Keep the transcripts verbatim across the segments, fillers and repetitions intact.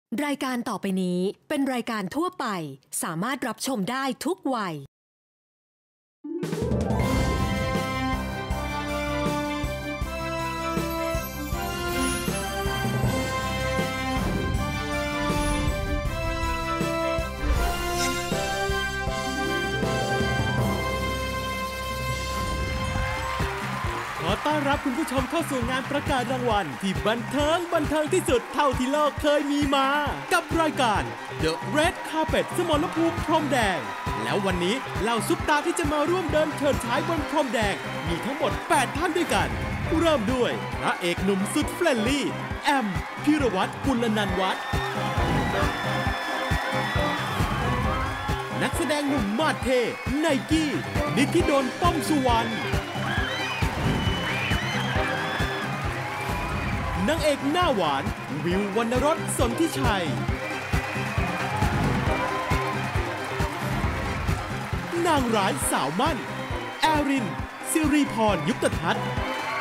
รายการต่อไปนี้เป็นรายการทั่วไปสามารถรับชมได้ทุกวัยขอต้อนรับคุณผู้ชมเข้าสู่งานประกาศรางวัลที่บันเทิงบันเทิงที่สุดเท่าที่โลกเคยมีมากับรายการ The Red Carpet สมรภูมิพรมแดงแล้ววันนี้เหล่าซุปตาที่จะมาร่วมเดินเฉิดฉายบนพรมแดงมีทั้งหมดแปดท่านด้วยกันเริ่มด้วยพระเอกหนุ่มสุดเฟรนลี่แอมพิรวัตรกุลนันท์วัฒน์นักแสดงหนุ่มมาสเทไนกี้นิธิดลป้อมสุวรรณนางเอกหน้าหวานวิววรรณรสสนธิชัยนางร้ายสาวมั่นแอรินสิริพรยุคตทัศน์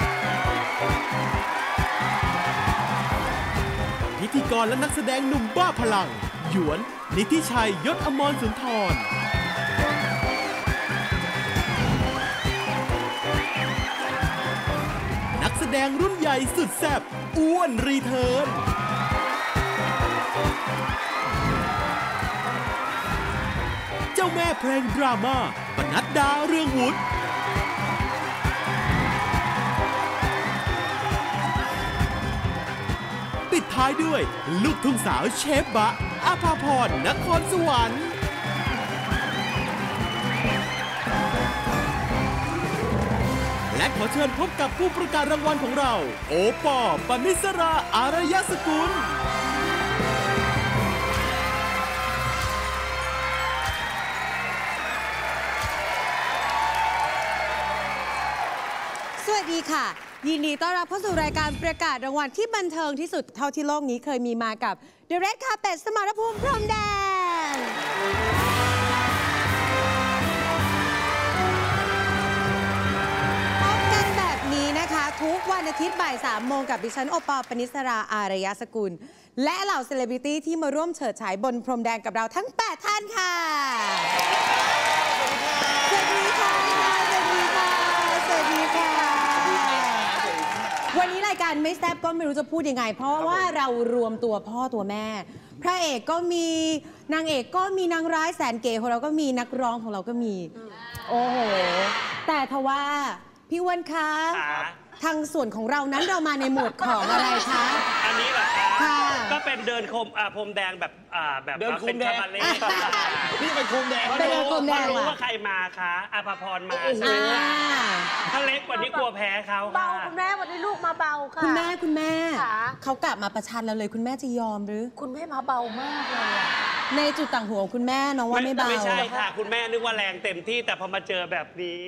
พิธีกรและนักแสดงหนุ่มบ้าพลังหยวนนิติชัยยศอมรสุนทรนักแสดงรุ่นใหญ่สุดแซ่บอ้วนรีเทิร์นเจ้าแม่เพลงดราม่าปนัดดาเรืองวุฒิปิดท้ายด้วยลูกทุ่งสาวเชฟบะอาภาพรนครสวรรค์และขอเชิญพบกับผู้ประกาศรางวัลของเราโอปอล์ปณิสราอารยสกุลสวัสดีค่ะยินดีต้อนรับเข้าสู่รายการประกาศรางวัลที่บันเทิงที่สุดเท่าที่โลกนี้เคยมีมากับ The Red Carpet สมรภูมิพรมแดงพบกันแบบนี้นะคะทุกวันอาทิตย์บ่ายสามโมงกับดิฉันโอปอล์ปณิสราอารยสกุลและเหล่าเซเลบริตี้ที่มาร่วมเฉิดฉายบนพรมแดงกับเราทั้งแปดท่านค่ะสวัสดีค่ะสวัสดีค่ะสวัสดีค่ะวันนี้รายการไม่แซ่บก็ไม่รู้จะพูดยังไงเพราะว่าเรารวมตัวพ่อตัวแม่พระเอกก็มีนางเอกก็มีนางร้ายแสนเก๋ของเราก็มีนักร้องของเราก็มีโอ้โหแต่ทว่าพี่อ้วนคะทางส่วนของเรานั้นเรามาในหมวดของอะไรคะอันนี้เหรอคะค่ะก็เป็นเดินโคมอ่าพรมแดงแบบอ่าแบบเป็นคาบาเล่นี่เป็นโคมแดงเป็นโคมแดงรู้ว่าใครมาคะอาภาพรมาใช่ไหมถ้าเล็กกว่านี้กลัวแพ้เขาเบาคุณแม่วันนี้ลูกมาเบาค่ะคุณแม่คุณแม่เขากลับมาประชันเราเลยคุณแม่จะยอมหรือคุณแม่มาเบามากเลยในจุดต่างหัวของคุณแม่น้องว่าไม่เบาไม่ใช่ค่ะคุณแม่นึกว่าแรงเต็มที่แต่พอมาเจอแบบนี้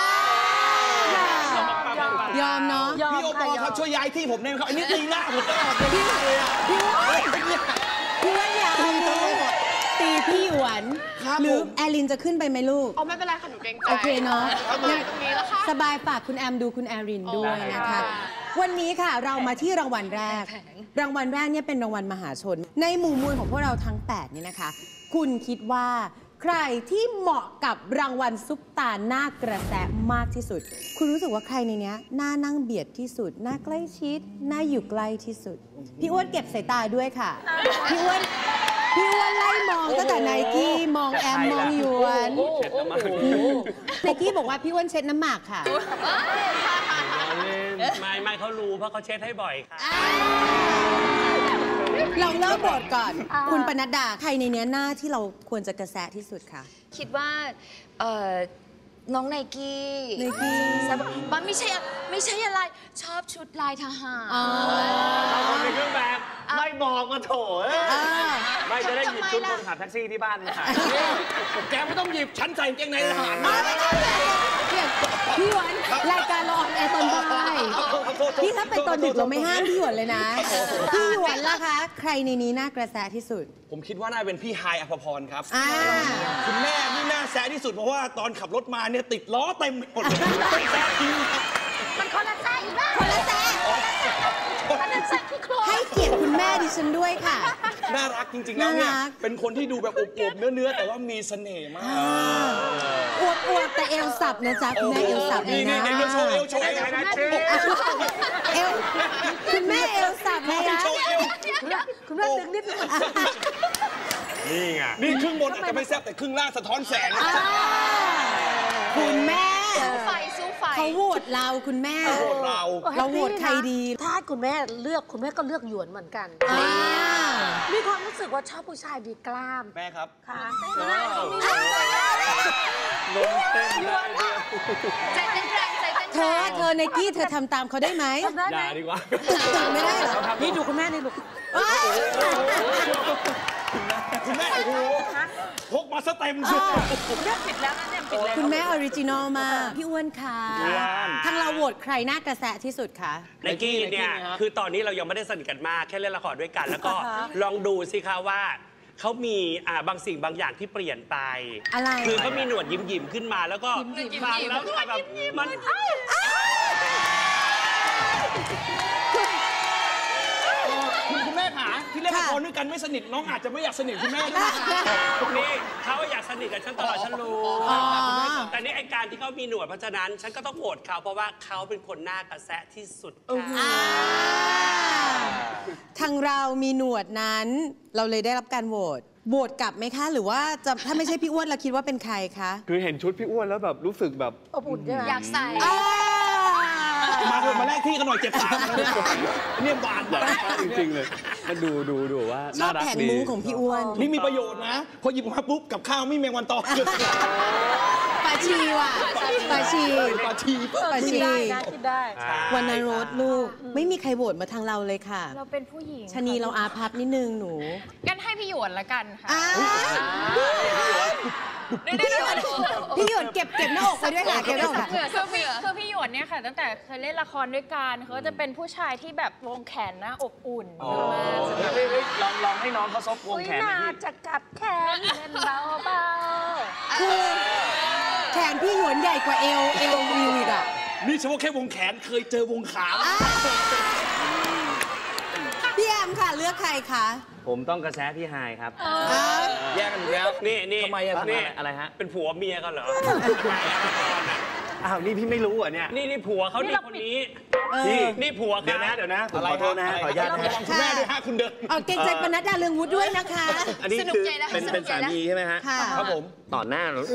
ยอมเนาะพี่โอปอล์ครับช่วยย้ายที่ผมได้ไหมครับอันนี้ตีหน้าผมตลอดเลยพี่พี่พี่ว่าอยากตีพี่หยวนหรือแอลินจะขึ้นไปไหมลูกอ๋อไม่เป็นไรค่ะหนูเกรงใจโอเคเนาะตรงนี้แล้วค่ะสบายฝากคุณแอมดูคุณแอรินด้วยนะคะวันนี้ค่ะเรามาที่รางวัลแรกรางวัลแรกเนี่ยเป็นรางวัลมหาชนในหมู่มวลของพวกเราทั้งแปดนี่นะคะคุณคิดว่าใครที่เหมาะกับรางวัลซุปตาหน้ากระแสมากที่สุดคุณรู้สึกว่าใครในนี้หน้านั่งเบียดที่สุดหน้าใกล้ชิดหน้าอยู่ใกล้ที่สุดพี่อ้วนเก็บสายตาด้วยค่ะพี่อ้วนพี่อ้วนไล่มองตั้งแต่ไนกี้มองแอมมองหยวนไนกี้บอกว่าพี่อ้วนเช็ดน้ำหมากค่ะไม่ไม่เขารู้เพราะเขาเช็ดให้บ่อยค่ะเราเริ่มบทก่อนคุณปนัดดาใครในนี้หน้าที่เราควรจะกระแสที่สุดค่ะคิดว่าน้องไนกี้ไนกี้มันไม่ใช่ไม่ใช่อะไรชอบชุดลายทหารเอาในเครื่องแบบไม่บอกมาโถไม่จะได้หยิบชุดคนขับแท็กซี่ที่บ้านมาขายแกไม่ต้องหยิบฉันใส่กางเกงในทหารมาพี่หยวนรายการเราออกแอร์ตอนบ่ายพี่ถ้าเป็นตอนดึกเราไม่ห้ามพี่หยวนเลยนะพี่หยวนล่ะคะใครในนี้น่ากระแสที่สุดผมคิดว่าน่าเป็นพี่ไฮอภพรครับคุณแม่นี่น่าแซะที่สุดเพราะว่าตอนขับรถมาเนี่ยติดล้อเต็มหมดเลยแซะจริงมันคนละแซะอีกแล้วคนละแซะให้เกียรติคุณแม่ดิฉันด้วยค่ะน่ารักจริงๆแล้วเนี่ยเป็นคนที่ดูแบบอบๆเนื้อๆแต่ว่ามีเสน่ห์มากอวบอวบแต่เอวสับนะจ๊ะคุณแม่เอวสับเลยนะนี่ๆโชว์เอวโชว์เอวเอวคุณแม่เอวสับเลยนะคุณแม่ดึงนิดนึงนี่ไงนี่ครึ่งบนอาจจะไม่แซ่บแต่ครึ่งล่างสะท้อนแสงคุณแม่สู้ไฟสู้ไฟเขาโหวตเราคุณแม่โหวตเราเราโหวตใครดีถ้าคุณแม่เลือกคุณแม่ก็เลือกหยวนเหมือนกันมีความรู้สึกว่าชอบผู้ชายมีกล้ามแม่ครับค่ะลงเต้นได้ใจเต้นแรงใจเต้นแรงเธอเธอไนกี้เธอทำตามเขาได้ไหมอย่าดีกว่าไม่ได้เหรอนี่ดูคุณแม่นี่ลูกคุณแม่โอ้โหพกมาซะเต็มสุดเลือกผิดแล้วนะเนี่ยผิดแล้วคุณแม่ออริจินอลมากพี่อ้วนค่ะทางเราโหวตใครน่ากระแสที่สุดคะไนกี้เนี่ยคือตอนนี้เรายังไม่ได้สนิทกันมากแค่เล่นละครด้วยกันแล้วก็ลองดูสิคะว่าเขามีอ่าบางสิ่งบางอย่างที่เปลี่ยนไปอะไรคือเขามีหนวดยิ้มยิ้มขึ้นมาแล้วก็ฟังแล้วแบบมันคุณแม่ขาที่เล่นละครด้วยกันไม่สนิทน้องอาจจะไม่อยากสนิทคุณแม่ด้วยนี่เขาอยากสนิทกับฉันตลอดฉันรู้แต่นี่ไอการที่เขามีหนวดเพราะฉะนั้นฉันก็ต้องโหวตเขาเพราะว่าเขาเป็นคนน่ากระแสที่สุดทางเรามีหนวดนั้นเราเลยได้รับการโหวตโหวตกลับไหมคะหรือว่าจะถ้าไม่ใช่พี่อ้วนเราคิดว่าเป็นใครคะคือเห็นชุดพี่อ้วนแล้วแบบรู้สึกแบบอบอุ่นใช่ไหมอยากใส่มาเถอะมาแลกที่กันหน่อยเจ็บขาเนี่ยบานแบบจริงๆเลยมาดูดูดูว่าน่ารักดีชอบแผงมุ้งของพี่อ้วนนี่มีประโยชน์นะพอหยิบมาปุ๊บกับข้าวไม่แมงวันตอมปลาชีว่ะปลาชีปลาชีปลาชีคิดได้วันนรสลูกไม่มีใครโหวตมาทางเราเลยค่ะเราเป็นผู้หญิงชนีเราอาภัพนิดนึงหนูงั้นให้พี่หยวนละกันค่ะพี่หยวนเก็บเก็บหน้าอกไปด้วยค่ะเก็บหน้าอกคือพี่คือพี่หยวนเนี่ยค่ะตั้งแต่เคยเล่นละครด้วยกันเขาจะเป็นผู้ชายที่แบบวงแขนนะอบอุ่นมากลองลองให้น้องเขาซบวงแขนน่าจะกัดแขนเล่นเบาเบาคือแขนพี่หยวนใหญ่กว่าเอวเอววิวอีกอ่ะนี่เฉพาะแค่วงแขนเคยเจอวงขาพี่แอมค่ะเลือกใครคะผมต้องกระแสพี่ไฮครับแยกกันอยู่แล้วนี่นี่ทำไมอะนี่อะไรฮะเป็นผัวเมียกันเหรออ้าวนี่พี่ไม่รู้อ่ะเนี่ยนี่นี่ผัวเขานี่คนนี้นี่นี่ผัวเดี๋ยวนะเดี๋ยวนะขอโทษนะขออนุญาตนะคุณแม่ด้วยฮะคุณเดินเอาเกรงใจปนัดดาเรืองวุฒิด้วยนะคะอันนี้คือเป็นเป็นสามีใช่ไหมฮะครับผมต่อหน้าหรอ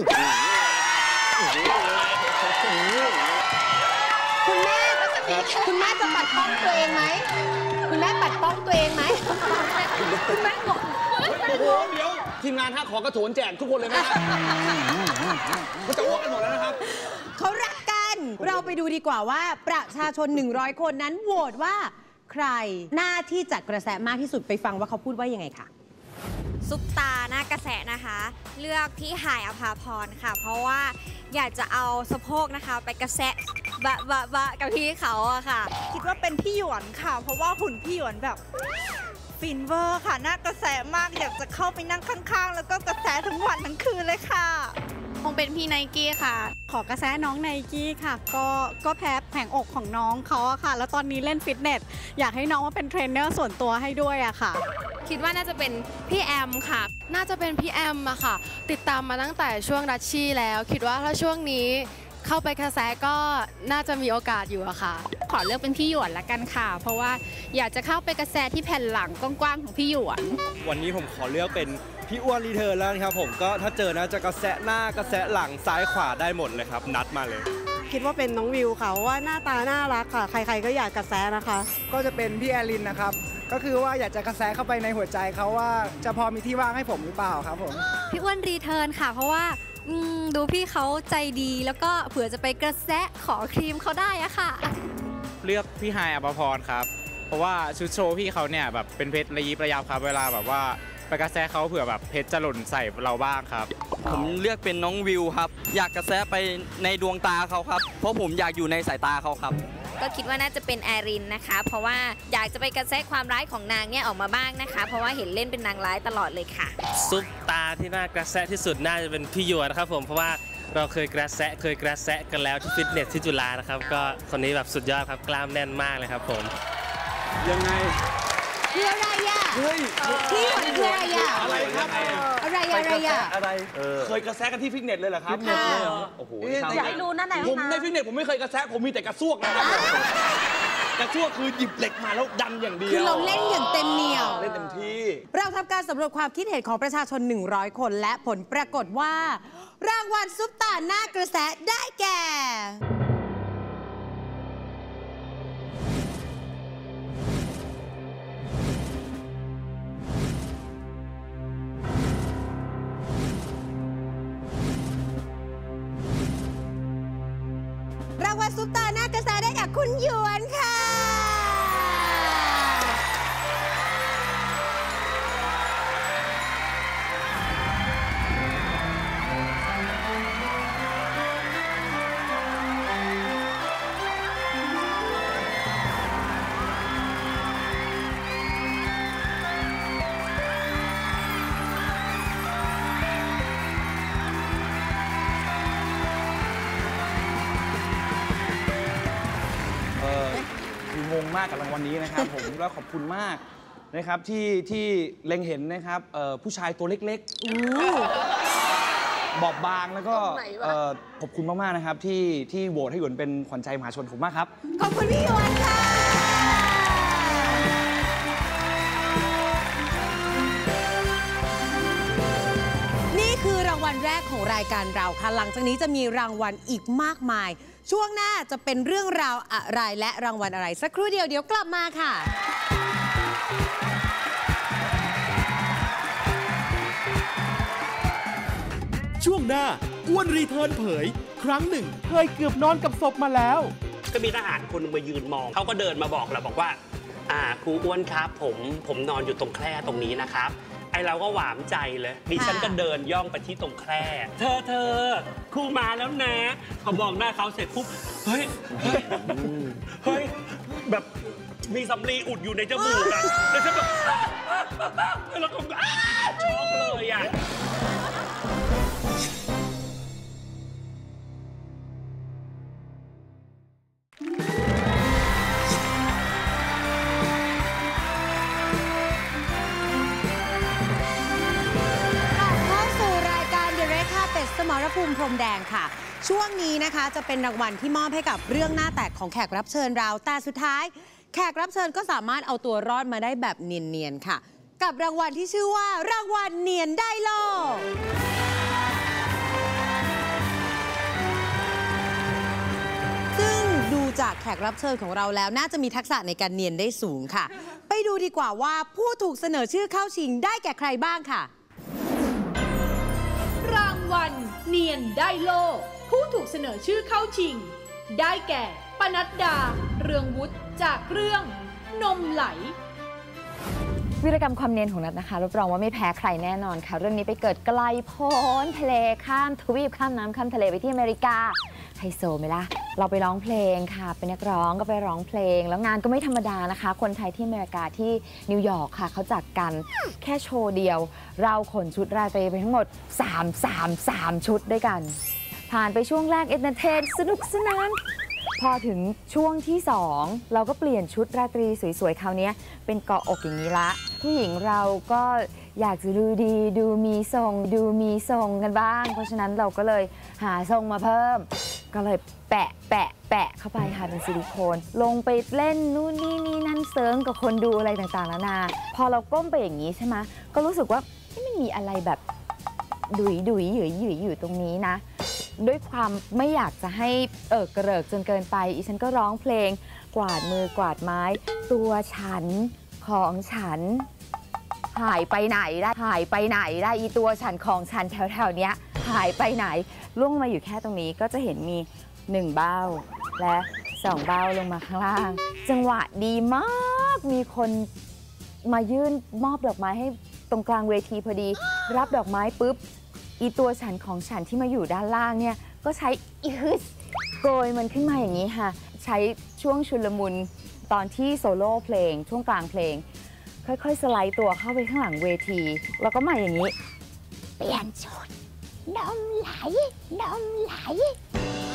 คุณแม่คุณแม่จะปัดป้องตัวเองไหมคุณแม่ปัดป้องตัวเองไหมคุณแม่บอกโอ้โหเดี๋ยวทีมงานฮะขอกระโถนแจกทุกคนเลยนะเขาจะอ้วกกันหมดแล้วนะครับเขารักกันเราไปดูดีกว่าว่าประชาชนหนึ่งร้อยคนนั้นโหวตว่าใครหน้าที่จัดกระแสมากที่สุดไปฟังว่าเขาพูดว่ายังไงค่ะซุปตาหน้ากระแสนะคะเลือกพี่หายอภาพรค่ะเพราะว่าอยากจะเอาสะโพกนะคะไปกระแสบะบะบะกับพี่เขาอะค่ะคิดว่าเป็นพี่หยวนค่ะเพราะว่าหุ่นพี่หยวนแบบฟินเวอร์ค่ะหน้ากระแสมากอยากจะเข้าไปนั่งข้างๆแล้วก็กระแสทั้งวันทั้งคืนเลยค่ะคงเป็นพี่ไนกี้ค่ะขอกระแสน้องไนกี้ค่ะก็ก็แพ้แผงอกของน้องเขาอะค่ะแล้วตอนนี้เล่นฟิตเนสอยากให้น้องมาเป็นเทรนเนอร์ส่วนตัวให้ด้วยอะค่ะคิดว่าน่าจะเป็นพี่แอมค่ะน่าจะเป็นพี่แอมอะค่ะติดตามมาตั้งแต่ช่วงรัชชี่แล้วคิดว่าถ้าช่วงนี้เข้าไปกระแสก็น่าจะมีโอกาสอยู่อะค่ะขอเลือกเป็นพี่หยวนละกันค่ะเพราะว่าอยากจะเข้าไปกระแสที่แผ่นหลังกว้างๆของพี่หยวนวันนี้ผมขอเลือกเป็นพี่อ้วนรีเทิร์นแล้วครับผมก็ถ้าเจอนะจะกระแสหน้ากระแสหลังซ้ายขวาได้หมดเลยครับนัดมาเลยคิดว่าเป็นน้องวิวค่ะว่าหน้าตาน่ารักค่ะใครๆก็อยากกระแสนะคะก็จะเป็นพี่แอลินนะครับก็คือว่าอยากจะกระแสเข้าไปในหัวใจเขาว่าจะพอมีที่ว่างให้ผมหรือเปล่าครับผมพี่อ้วนรีเทิร์นค่ะเพราะว่าดูพี่เขาใจดีแล้วก็เผื่อจะไปกระแสขอครีมเขาได้อะค่ะเลือกพี่ไฮอภพรครับเพราะว่าชุดโชว์พี่เขาเนี่ยแบบเป็นเพชรระยิบระยับครับเวลาแบบว่าไปกระแสเขาเผื่อแบบเพชรจะหล่นใส่เราบ้างครับผมเลือกเป็นน้องวิวครับอยากกระแสไปในดวงตาเขาครับเพราะผมอยากอยู่ในสายตาเขาครับก็คิดว่าน่าจะเป็นแอรินนะคะเพราะว่าอยากจะไปกระแสความร้ายของนางเนี่ยออกมาบ้างนะคะเพราะว่าเห็นเล่นเป็นนางร้ายตลอดเลยค่ะซุปตาที่น่ากระแสที่สุดน่าจะเป็นพี่หยวนนะครับผมเพราะว่าเราเคยกระแสเคยกระแสกันแล้วที่ฟิตเนสที่จุฬานะครับก็คนนี้แบบสุดยอดครับกล้ามแน่นมากเลยครับผมยังไงคืออะไรอ่ะเฮ้ยพี่หยวนคืออะไรอ่ะอะไรครับอะไรอะไรอ่ะอะไรเคยกระแสกันที่ฟิตเนสเลยเหรอครับฟิตเนสเลยเหรอโอ้โหอยากให้รู้นะไหนผมในฟิตเนสผมไม่เคยกระแสผมมีแต่กระซวกนะครับกระซวกคือหยิบเหล็กมาแล้วดันอย่างเดียวคือเราเล่นอย่างเต็มเหนียวเล่นเต็มที่เราทำการสำรวจความคิดเห็นของประชาชน หนึ่งร้อย คนและผลปรากฏว่า รางวัลซุปตาหน้ากระแสได้แก่ รางวัลซุปตาหน้ากระแสได้แก่คุณหยวนค่ะเออคืองงมากกับรางวัลนี้นะครับ ผมแล้วขอบคุณมากนะครับที่ที่เล็งเห็นนะครับเอ่อผู้ชายตัวเล็กๆบอบบางแล้วก็เอ่อขอบคุณมากๆนะครับที่ที่โหวตให้หยวนเป็นขวัญใจมหาชนผมมากครับขอบคุณพี่หยวนค่ะ นี่คือรางวัลแรกของรายการเราค่ะ หลังจากนี้จะมีรางวัลอีกมากมาย ช่วงหน้าจะเป็นเรื่องราวอะไรและรางวัลอะไรสักครู่เดียวเดี๋ยวกลับมาค่ะช่วงหน้าอ้วนรีเทิร์นเผย ครั้งหนึ่งเคยเกือบนอนกับศพมาแล้วก็มีทหารคนหนึงมายืนมองเขาก็เดินมาบอกเราบอกว่าอ่าครูอ้วนครับผมผมนอนอยู่ตรงแคร่ตรงนี้นะครับไอเราก็หวามใจเลยดิฉันก็เดินย่องไปที่ตรงแคร่เธอเธอครูมาแล้วนะเขาบอกหน้าเขาเสร็จปุ๊บเฮ้ยเฮ้ยเฮ้ยแบบมีสำลีอุดอยู่ในจมูกอะแล้วฉันแบบแล้วก็ช็อกเลยอะเข้าสู่รายการ The Red Carpet สมรภูมิพรมแดงค่ะ ช่วงนี้นะคะจะเป็นรางวัลที่มอบให้กับเรื่องหน้าแตกของแขกรับเชิญเราแต่สุดท้ายแขกรับเชิญก็สามารถเอาตัวรอดมาได้แบบเนียนๆค่ะ กับรางวัลที่ชื่อว่ารางวัลเนียนได้โลกซึ่งดูจากแขกรับเชิญของเราแล้วน่าจะมีทักษะในการเนียนได้สูงค่ะ ไปดูดีกว่าว่าผู้ถูกเสนอชื่อเข้าชิงได้แก่ใครบ้างค่ะรางวัลเนียนได้โลกผู้ถูกเสนอชื่อเข้าชิง ได้แก่ปนัดดาเรืองวุฒิจากเรื่องนมไหลวีรกรรมความเนียนของนัทนะคะรับรองว่าไม่แพ้ใครแน่นอนค่ะเรื่องนี้ไปเกิดไกลโพ้นทะเลข้ามทวีปข้ามน้ำข้ามทะเลไปที่อเมริกาไฮโซไหมล่ะเราไปร้องเพลงค่ะเป็นนักร้องก็ไปร้องเพลงแล้วงานก็ไม่ธรรมดานะคะคนไทยที่อเมริกาที่นิวยอร์กค่ะเขาจัดกันแค่โชว์เดียวเราขนชุดราตรีไปทั้งหมดสาม สาม สามชุดด้วยกันผ่านไปช่วงแรกเอนเตอร์เทนสนุกสนานพอถึงช่วงที่สองเราก็เปลี่ยนชุดราตรีสวยๆคราวนี้เป็นเกาะอกอย่างนี้ละผู้หญิงเราก็อยากจะดูดีดูมีทรงดูมีทรงกันบ้างเพราะฉะนั้นเราก็เลยหาทรงมาเพิ่มก็เลยแปะแปะแปะเข้าไปค่ะเป็นซิลิโคนลงไปเล่นนู่นนี่นี่นั่นเซิร์งกับคนดูอะไรต่างๆนานาพอเราก้มไปอย่างนี้ใช่ไหมก็รู้สึกว่าไม่มีอะไรแบบดุยดุยหยุยหยุยอยู่ตรงนี้นะด้วยความไม่อยากจะให้เอิกกระเริกจนเกินไปอีฉันก็ร้องเพลงกวาดมือกวาดไม้ตัวฉันของฉันหายไปไหนได้หายไปไหนได้อีตัวฉันของฉันแถวๆเนี้ยหายไปไหนล่วงมาอยู่แค่ตรงนี้ก็จะเห็นมีหนึ่งเบ้าและสองเบ้าลงมาข้างล่างจังหวะดีมากมีคนมายื่นมอบดอกไม้ให้ตรงกลางเวทีพอดีรับดอกไม้ปุ๊บอีตัวฉันของฉันที่มาอยู่ด้านล่างเนี่ยก็ใช้อีฮึสโกยมันขึ้นมาอย่างนี้ค่ะใช้ช่วงชุลมุนตอนที่โซโล่เพลงช่วงกลางเพลงค่อยๆสไลด์ตัวเข้าไปข้างหลังเวทีแล้วก็มาอย่างนี้เปลี่ยนชุดนมไหลนมไหล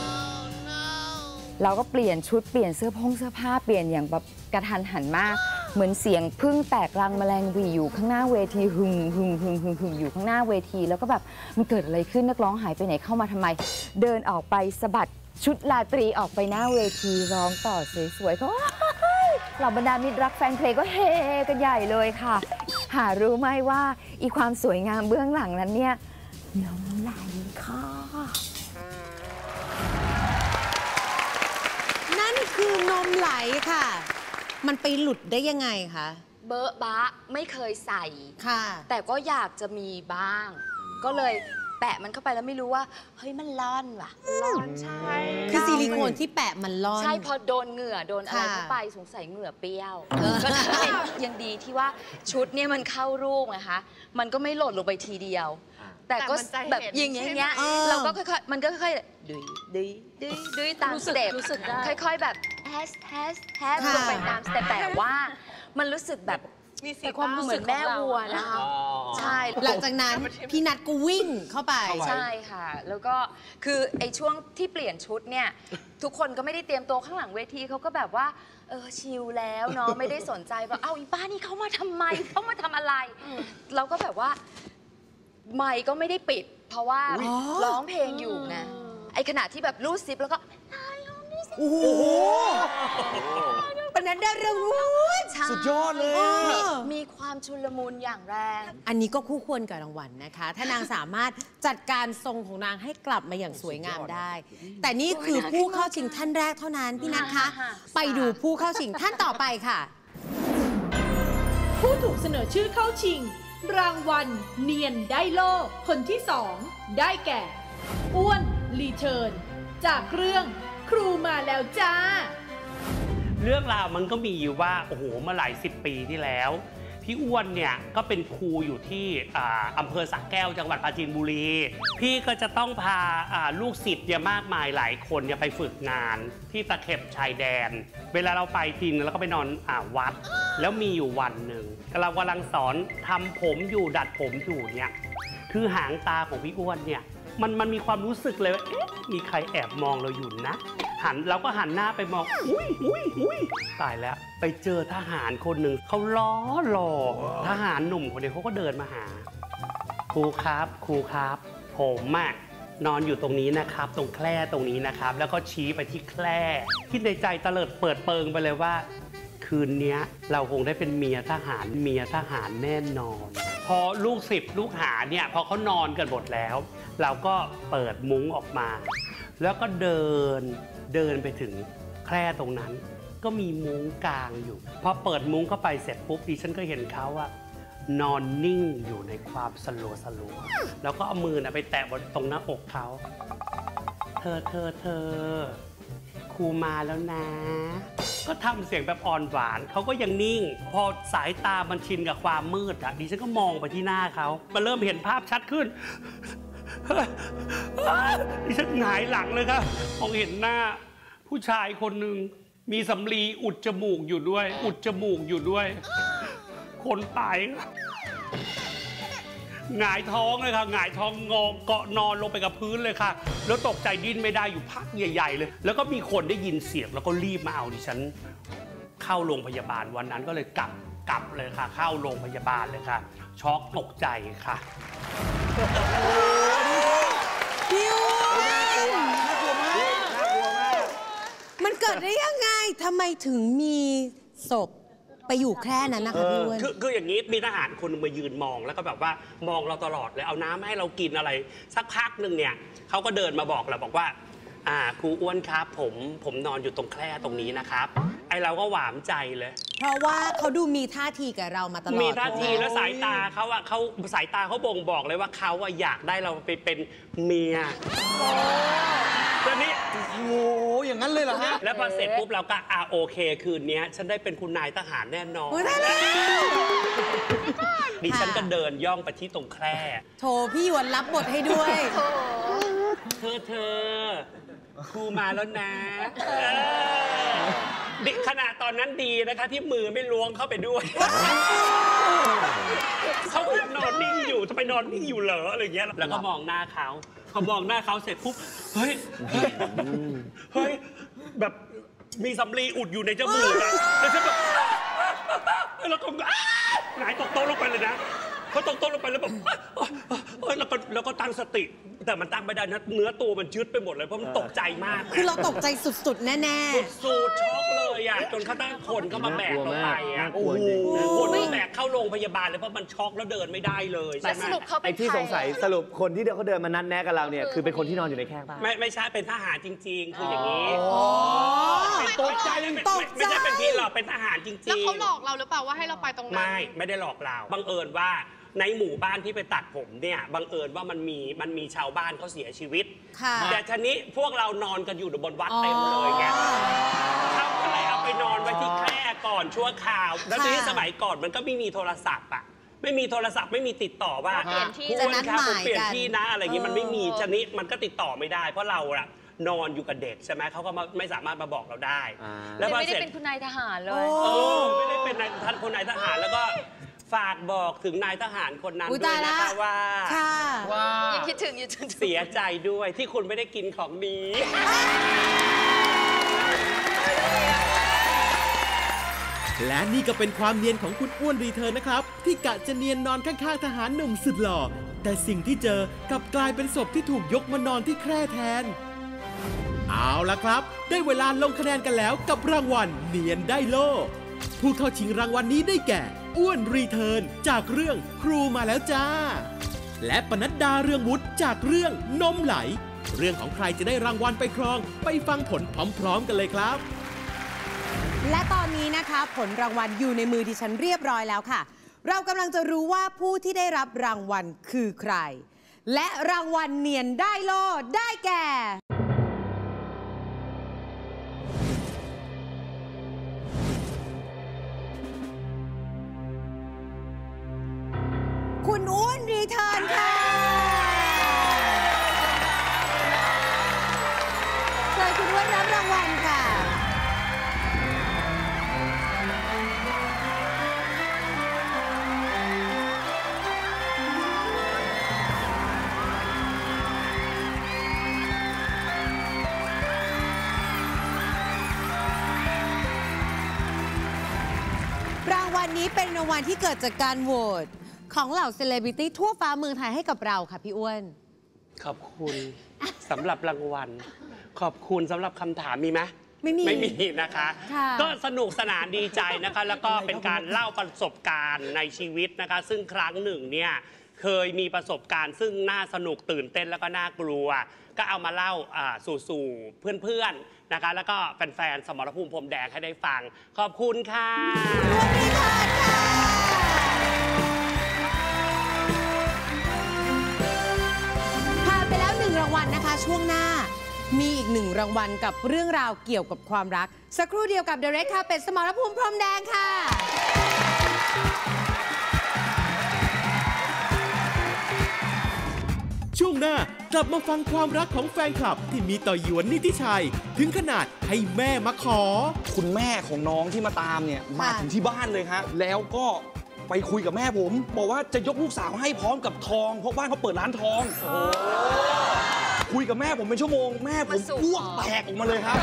เราก็เปลี่ยนชุดเปลี่ยนเสื้อผงเสื้อผ้าเปลี่ยนอย่างแบบกระทันหันมากเหมือนเสียงพึ่งแตกรังแมลงหวีอยู่ข้างหน้าเวทีหึงหึงหึงหึงหึงอยู่ข้างหน้าเวทีแล้วก็แบบมันเกิดอะไรขึ้นนักร้องหายไปไหนเข้ามาทำไมเดินออกไปสะบัดชุดราตรีออกไปหน้าเวทีร้องต่อสวยๆเพราะว่าเหล่าบรรดามิตรรักแฟนเพลงก็เฮกันใหญ่เลยค่ะหารู้ไหมว่าอีความสวยงามเบื้องหลังนั้นเนี่ยน้ำไหลค่ะนั่นคือนมไหลค่ะมันไปหลุดได้ยังไงคะเบอะบะไม่เคยใส่ค่ะแต่ก็อยากจะมีบ้าง ก็เลยแปะมันเข้าไปแล้วไม่รู้ว่าเฮ้ยมันร่อนว่ะร่อนใช่คือซิลิโคนที่แปะมันร่อนใช่พอโดนเหงื่อโดนอะไรเข้าไปสงสัยเหงื่อเปรี้ยวก็เลยยังดีที่ว่าชุดเนี่ยมันเข้ารูปนะคะมันก็ไม่หล่นลงไปทีเดียวแต่ก็แบบอย่างเงี้ยอย่างเงี้ยเราก็ค่อยๆมันก็ค่อยๆดุยดุยดุยดุยตามสเต็ปค่อยๆแบบแฮชแฮชแฮชลงไปตามสเต็ปแต่ว่ามันรู้สึกแบบแต่ความรู้สึกแม่วัวนะคะใช่หลังจากนั้นพี่นัทก็วิ่งเข้าไปใช่ค่ะแล้วก็คือไอ้ช่วงที่เปลี่ยนชุดเนี่ยทุกคนก็ไม่ได้เตรียมตัวข้างหลังเวทีเขาก็แบบว่าเออชิลแล้วเนาะไม่ได้สนใจว่าเอ้าอีป้านี่เขามาทำไมเขามาทำอะไรเราก็แบบว่าไมค์ก็ไม่ได้ปิดเพราะว่าร้องเพลงอยู่ไงไอ้ขณะที่แบบรูดซิปแล้วก็โอ้โหปนัดดารวุฒิสุดยอดเลยมีความชุลมุนอย่างแรงอันนี้ก็คู่ควรกับรางวัลนะคะ ถ้านางสามารถจัดการทรงของนางให้กลับมาอย่างสวยงามได้ แต่นี่คือผู้เข้าชิงท่านแรกเท่านั้นพี่นัทคะไปดูผู้เข้าชิงท่านต่อไปค่ะผู้ถูกเสนอชื่อเข้าชิงรางวัลเนียนได้โลกคนที่สองได้แก่อ้วนรีเทิร์นจากเรื่องครูมาแล้วจ้าเรื่องราวมันก็มีอยู่ว่าโอ้โหมาหลายสิบปีที่แล้วพี่อ้วนเนี่ยก็เป็นครูอยู่ที่อำเภอสระแก้วจังหวัดปราจีนบุรีพี่ก็จะต้องพาลูกศิษย์เนี่ยมากมายหลายคนเนี่ยไปฝึกงานที่ตะเข็บชายแดนเวลาเราไปทีนึงแล้วก็ไปนอนอ่าวัดแล้วมีอยู่วันหนึ่งเรากำลังสอนทำผมอยู่ดัดผมอยู่เนี่ยคือหางตาของพี่อ้วนเนี่ยมันมันมีความรู้สึกเลยว่ามีใครแอบมองเราอยู่นะหันเราก็หันหน้าไปมองอุ้ยอุ้ยอุ้ยตายแล้วไปเจอทหารคนหนึ่งเขาล้อหล่อทหารหนุ่มคนนี้เขาก็เดินมาหาครูครับครูครับผมอะนอนอยู่ตรงนี้นะครับตรงแคร่ตรงนี้นะครับแล้วก็ชี้ไปที่แคร่คิดในใจตะเลิดเปิดเปิงไปเลยว่าคืนนี้เราคงได้เป็นเมียทหารเมียทหารแน่นอนพอลูกศิษย์ลูกหาเนี่ยพอเขานอนกันหมดแล้วเราก็เปิดมุ้งออกมาแล้วก็เดินเดินไปถึงแคร่ตรงนั้นก็มีมุ้งกลางอยู่พอเปิดมุ้งเข้าไปเสร็จปุ๊บดิฉันก็เห็นเขาอะนอนนิ่งอยู่ในความสลัวสลัวแล้วก็เอามือนะไปแตะบนตรงหน้าอกเขาเธอเธอเธอครูมาแล้วนะก็ทำเสียงแบบอ่อนหวานเขาก็ยังนิ่งพอสายตามันชินกับความมืดอะดิฉันก็มองไปที่หน้าเขามันเริ่มเห็นภาพชัดขึ้นดิฉันหงายหลังเลยครับมองเห็นหน้าผู้ชายคนหนึ่งมีสำลีอุดจมูกอยู่ด้วยอุดจมูกอยู่ด้วยคนตายหงายท้องเลยค่ะหงายท้องงอเกาะนอนลงไปกับพื้นเลยค่ะแล้วตกใจดิ้นไม่ได้อยู่พักใหญ่ๆเลยแล้วก็มีคนได้ยินเสียงแล้วก็รีบมาเอาดิฉันเข้าโรงพยาบาลวันนั้นก็เลยกลับกลับเลยค่ะเข้าโรงพยาบาลเลยค่ะช็อกตกใจค่ะพี่อ้วนน่ากลัวน่ากลัวมากน่ากลัวมากมันเกิดได้ยังไงทำไมถึงมีศพไปอยู่แค่นั้นนะคะพี่อ้วนคือคืออย่างนี้มีทหารคนนึงมายืนมองแล้วก็แบบว่ามองเราตลอดเลยเอาน้ำให้เรากินอะไรสักพักหนึ่งเนี่ยเขาก็เดินมาบอกเราบอกว่าอ่าครูอ้วนครับผมผมนอนอยู่ตรงแคร่ตรงนี้นะครับไอเราก็หวามใจเลยเพราะว่าเขาดูมีท่าทีกับเรามาตลอดมีท่าทีและสายตาเขาอะเขาสายตาเขาบ่งบอกเลยว่าเขาอะอยากได้เราไปเป็นเมียตอนนี้โอ้โหอย่างนั้นเลยเหรอฮะแล้วพอเสร็จปุ๊บเราก็อ่าโอเคคืนนี้ฉันได้เป็นคุณนายทหารแน่นอนดิฉันก็เดินย่องไปที่ตรงแคร่โถพี่หยวนรับบทให้ด้วยเธอเธอครูมาแล้วนะขณะตอนนั้นดีนะคะที่มือไม่ล้วงเข้าไปด้วยเขานอนนิ่งอยู่จะไปนอนนิ่งอยู่เหรออะไรเงี้ยแล้วก็มองหน้าเขาพอมองหน้าเขาเสร็จปุ๊บเฮ้ยเฮ้ยเฮ้ยแบบมีสำลีอุดอยู่ในจมูกอะแล้วฉันแบบแล้วก็หงายตกโต๊ะลงไปเลยนะเขาตกโต๊ะลงไปแล้วแบบแล้วก็แล้วก็ตั้งสติแต่มันตั้งไม่ได้นะเนื้อตัวมันยืดไปหมดเลยเพราะมันตกใจมากคือเราตกใจสุดๆแน่ๆสุดๆช็อกเลยอ่ะจนเขาตั้งคนก็มาแบกเราไปอ่ะโอ้โหคนมาแบกเข้าโรงพยาบาลเลยเพราะมันช็อกแล้วเดินไม่ได้เลยแต่สรุปเขาเป็นใครไอ้ที่สงสัยสรุปคนที่เขาเดินมานัดแนะกับเราเนี่ยคือเป็นคนที่นอนอยู่ในแคร่ป่ะไม่ไม่ใช่เป็นทหารจริงๆคืออย่างนี้ตกใจไม่ใช่เป็นพี่หรอกเป็นทหารจริงๆแล้วเขาหลอกเราหรือเปล่าว่าให้เราไปตรงนั้นไม่ไม่ได้หลอกเราบังเอิญว่าในหมู่บ้านที่ไปตัดผมเนี่ยบังเอิญว่ามันมีมันมีชาวบ้านเขาเสียชีวิตแต่ทีนี้พวกเรานอนกันอยู่บนวัดเต็มเลยไงเขาก็เลยเอาไปนอนไว้ที่แคร่ก่อนชั่วคราวแล้วทีนี้สมัยก่อนมันก็ไม่มีโทรศัพท์อ่ะไม่มีโทรศัพท์ไม่มีติดต่อว่าคุณครับผมเปลี่ยนที่นะอะไรอย่างนี้มันไม่มีชนิดมันก็ติดต่อไม่ได้เพราะเราอะนอนอยู่กับเด็กใช่ไหมเขาก็ไม่สามารถมาบอกเราได้แล้วไม่ได้เป็นคุณนายทหารเลยไม่ได้เป็นท่านคุณนายทหารแล้วก็ฝากบอกถึงนายทหารคนนั้นด้วยนะคะว่าว่ายังคิดถึงอยู่จนเสียใจด้วยที่คุณไม่ได้กินของดีและนี่ก็เป็นความเนียนของคุณอ้วนรีเทิร์นนะครับที่กะจะเนียนนอนข้างๆทหารหนุ่มสุดหล่อแต่สิ่งที่เจอกลับกลายเป็นศพที่ถูกยกมานอนที่แคร่แทนเอาล่ะครับได้เวลาลงคะแนนกันแล้วกับรางวัลเนียนได้โล่ผู้เข้าชิงรางวัลนี้ได้แก่อ้วนรีเทิร์นจากเรื่องครูมาแล้วจ้าและปนัดดาเรืองวุฒิจากเรื่องนมไหลเรื่องของใครจะได้รางวัลไปครองไปฟังผลพร้อมๆกันเลยครับและตอนนี้นะคะผลรางวัลอยู่ในมือดิฉันเรียบร้อยแล้วค่ะเรากำลังจะรู้ว่าผู้ที่ได้รับรางวัลคือใครและรางวัลเนียนได้โล่ได้แก่คุณอ้วนรีเทิร์นค่ะเชิญคุณอ้วนรับรางวัลค่ะรางวัลนี้เป็นรางวัลที่เกิดจากการโหวตของเหล่าเซเลบริตี้ทั่วฟ้าเมืองไทยให้กับเราค่ะพี่อ้วนขอบคุณสำหรับรางวัลขอบคุณสำหรับคำถามมีไหมไม่มีไม่มีนะคะก็สนุกสนานดีใจนะคะแล้วก็เป็นการเล่าประสบการณ์ในชีวิตนะคะซึ่งครั้งหนึ่งเนี่ยเคยมีประสบการณ์ซึ่งน่าสนุกตื่นเต้นแล้วก็น่ากลัวก็เอามาเล่าสู่สู่เพื่อนๆนะคะแล้วก็แฟนๆสมรภูมิพรมแดงให้ได้ฟังขอบคุณค่ะผ่านไปแล้วหนึ่งรางวัลนะคะช่วงหน้ามีอีกหนึ่งรางวัลกับเรื่องราวเกี่ยวกับความรักสักครู่เดียวกับ The Red Carpet สมรภูมิพรมแดงค่ะช่วงหน้ากลับมาฟังความรักของแฟนคลับที่มีต่อหยวนนิติชัยถึงขนาดให้แม่มาขอคุณแม่ของน้องที่มาตามเนี่ยมาถึงที่บ้านเลยฮะแล้วก็ไปคุยกับแม่ผมบอกว่าจะยกลูกสาวให้พร้อมกับทองเพราะบ้านเขาเปิดร้านทองคุยกับแม่ผมเป็นชั่วโมงแม่ผมอ้วกแตกออกมาเลยครับ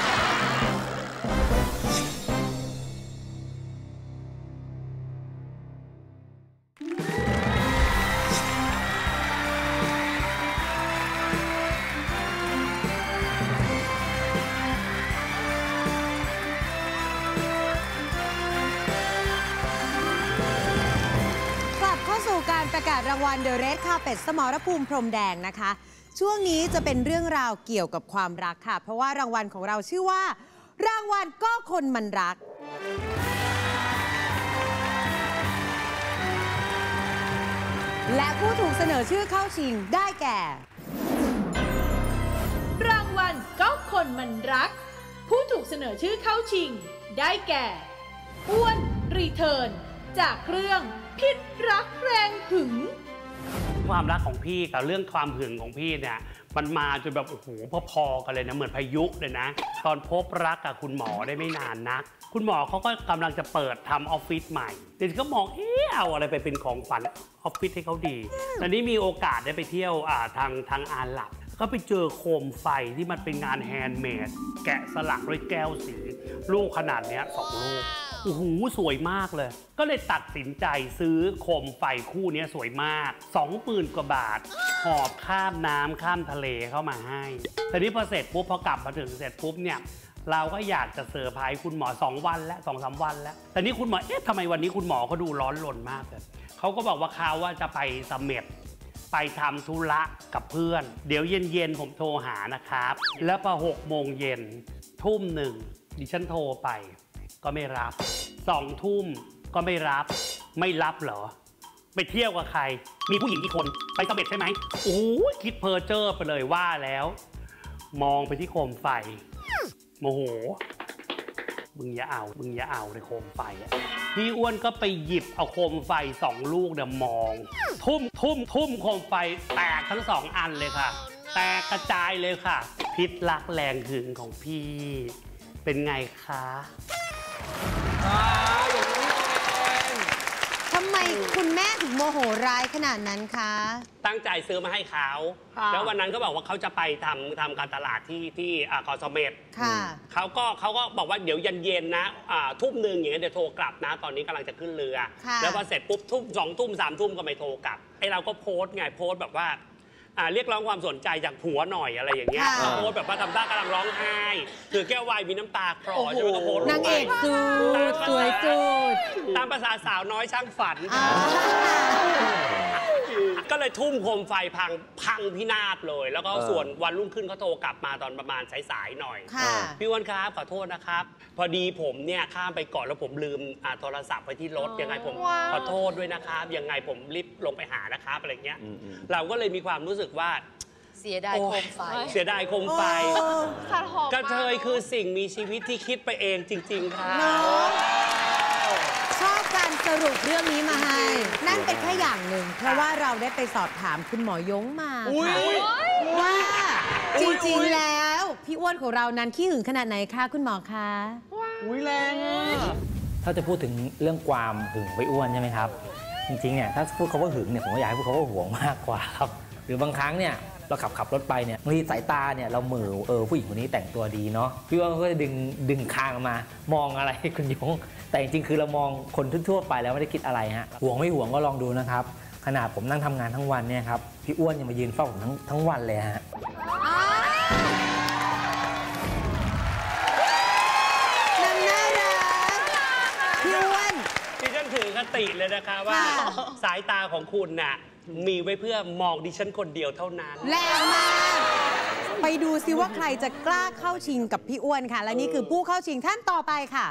การประกาศรางวัล The Red Carpet สมรภูมิพรมแดงนะคะช่วงนี้จะเป็นเรื่องราวเกี่ยวกับความรักค่ะเพราะว่ารางวัลของเราชื่อว่ารางวัลก็คนมันรักและผู้ถูกเสนอชื่อเข้าชิงได้แก่รางวัลก็คนมันรักผู้ถูกเสนอชื่อเข้าชิงได้แก่อ้วนรีเทิร์นจากเรื่องพิษรักแรงหึงความรักของพี่กับเรื่องความหึงของพี่เนี่ยมันมาจนแบบโอ้โหพอๆกันเลยนะเหมือนพายุเลยนะตอนพบรักกับคุณหมอได้ไม่นานนักคุณหมอเขาก็กำลังจะเปิดทำออฟฟิศใหม่เด็กก็มองเอ๊ะเอาอะไรไปเป็นของขวัญออฟฟิศให้เขาดีตอนนี้มีโอกาสได้ไปเที่ยวทางทางอาหรับก็ไปเจอโคมไฟที่มันเป็นงานแฮนด์เมดแกะสลักด้วยแก้วสีลูกขนาดนี้สองลูกโอ้โหสวยมากเลย ก็เลยตัดสินใจซื้อโคมไฟคู่นี้สวยมาก สองหมื่น กว่าบาทหอบข้ามน้ำข้ามทะเลเข้ามาให้ทีนี้พอเสร็จปุ๊บพอกลับมาถึงเสร็จปุ๊บเนี่ยเราก็อยากจะเซอร์ไพรส์คุณหมอสองวันแล้วสองสามวันแล้วแต่นี่คุณหมอเอ๊ะทำไมวันนี้คุณหมอเขาดูร้อนรนมากเลยเขาก็บอกว่าเขาว่าจะไปเสม็ดไปทำธุระกับเพื่อนเดี๋ยวเย็นๆผมโทรหานะครับแล้วพอหกโมงเย็นทุ่มหนึ่งดิฉันโทรไปก็ไม่รับสองทุ่มก็ไม่รับไม่รับเหรอไปเที่ยวกับใครมีผู้หญิงกี่คนไปเสม็ดใช่ไหมโอ้ยคิดเพอเจอร์ไปเลยว่าแล้วมองไปที่โคมไฟโมโหมึงอย่าเอามึงอย่าเอาในโคมไฟพี่อ้วนก็ไปหยิบเอาโคมไฟสองลูกเดี๋ยวมองทุ่มทุ่มทุ่มโคมไฟแตกทั้งสองอันเลยค่ะแตกกระจายเลยค่ะพิษรักแรงหึงของพี่เป็นไงคะทำไมคุณแม่ถึงโมโหร้ายขนาดนั้นคะตั้งใจซื้อมาให้เขาแล้ววันนั้นก็บอกว่าเขาจะไปทำทำการตลาดที่ที่เกาะเสม็ดเขาก็เขาก็บอกว่าเดี๋ยวเย็นๆนะทุ่มหนึ่งอย่างเงี้ยเดี๋ยวโทรกลับนะตอนนี้กำลังจะขึ้นเรือแล้วพอเสร็จปุ๊บทุ่มสองทุ่มสามทุ่มก็ไม่โทรกลับไอ้เราก็โพสต์ไงโพสต์แบบว่าเรียกร้องความสนใจจากผัวหน่อยอะไรอย่างเงี้ยโพสต์แบบว่าทำท่ากำลังร้องไห้คือแก้ววายมีน้ำตาคลอใช่ไหมก็โพสต์นางเอกสุดสวยสุดตามภาษาสาวน้อยช่างฝันก็เลยทุ่มโคมไฟพังพังพินาศเลยแล้วก็ส่วนวันรุ่งขึ้นเขาโทรกลับมาตอนประมาณสายๆหน่อยพี่อ้วนครับขอโทษนะครับพอดีผมเนี่ยข้ามไปก่อนแล้วผมลืมโทรศัพท์ไว้ที่รถยังไงผมขอโทษด้วยนะครับยังไงผมรีบลงไปหานะครับอะไรเงี้ยเราก็เลยมีความรู้สึกว่าเสียดายโคมไฟเสียดายโคมไฟกระเทยคือสิ่งมีชีวิตที่คิดไปเองจริงๆค่ะชอบการสรุปเรื่องนี้มาให้นั่นเป็นแค่อย่างหนึ่งเพราะว่าเราได้ไปสอบถามคุณหมอยงมาว่าจริงๆแล้วพี่อ้วนของเรานั้นขี้หึงขนาดไหนคะคุณหมอคะอุ้ยแรงถ้าจะพูดถึงเรื่องความหึงไปอ้วนใช่ไหมครับจริงๆเนี่ยถ้าพูดเขาว่าหึงเนี่ยผมก็อยากให้พูดเขาว่าห่วงมากกว่าครับหรือบางครั้งเนี่ยเราขับขับรถไปเนี่ยบางทีสายตาเนี่ยเราเหม่อเออผู้หญิงคนนี้แต่งตัวดีเนาะพี่ว่าก็จะดึงดึงคางมามองอะไรคุณยงแต่จริงๆคือเรามองคนทั่วๆไปแล้วไม่ได้คิดอะไรฮะห่วงไม่ห่วงก็ลองดูนะครับขนาดผมนั่งทำงานทั้งวันเนี่ยครับพี่อ้วนยังมายืนเฝ้าผมทั้งทั้งวันเลยฮะนางน่ารักพี่อ้วนดิฉันถือคติเลยนะคะว่าสายตาของคุณน่ะมีไว้เพื่อมองดิฉันคนเดียวเท่านั้นแรงมากไปดูซิว่าใครจะกล้าเข้าชิงกับพี่อ้วนค่ะและนี่คือผู้เข้าชิงท่านต่อไปค่ะ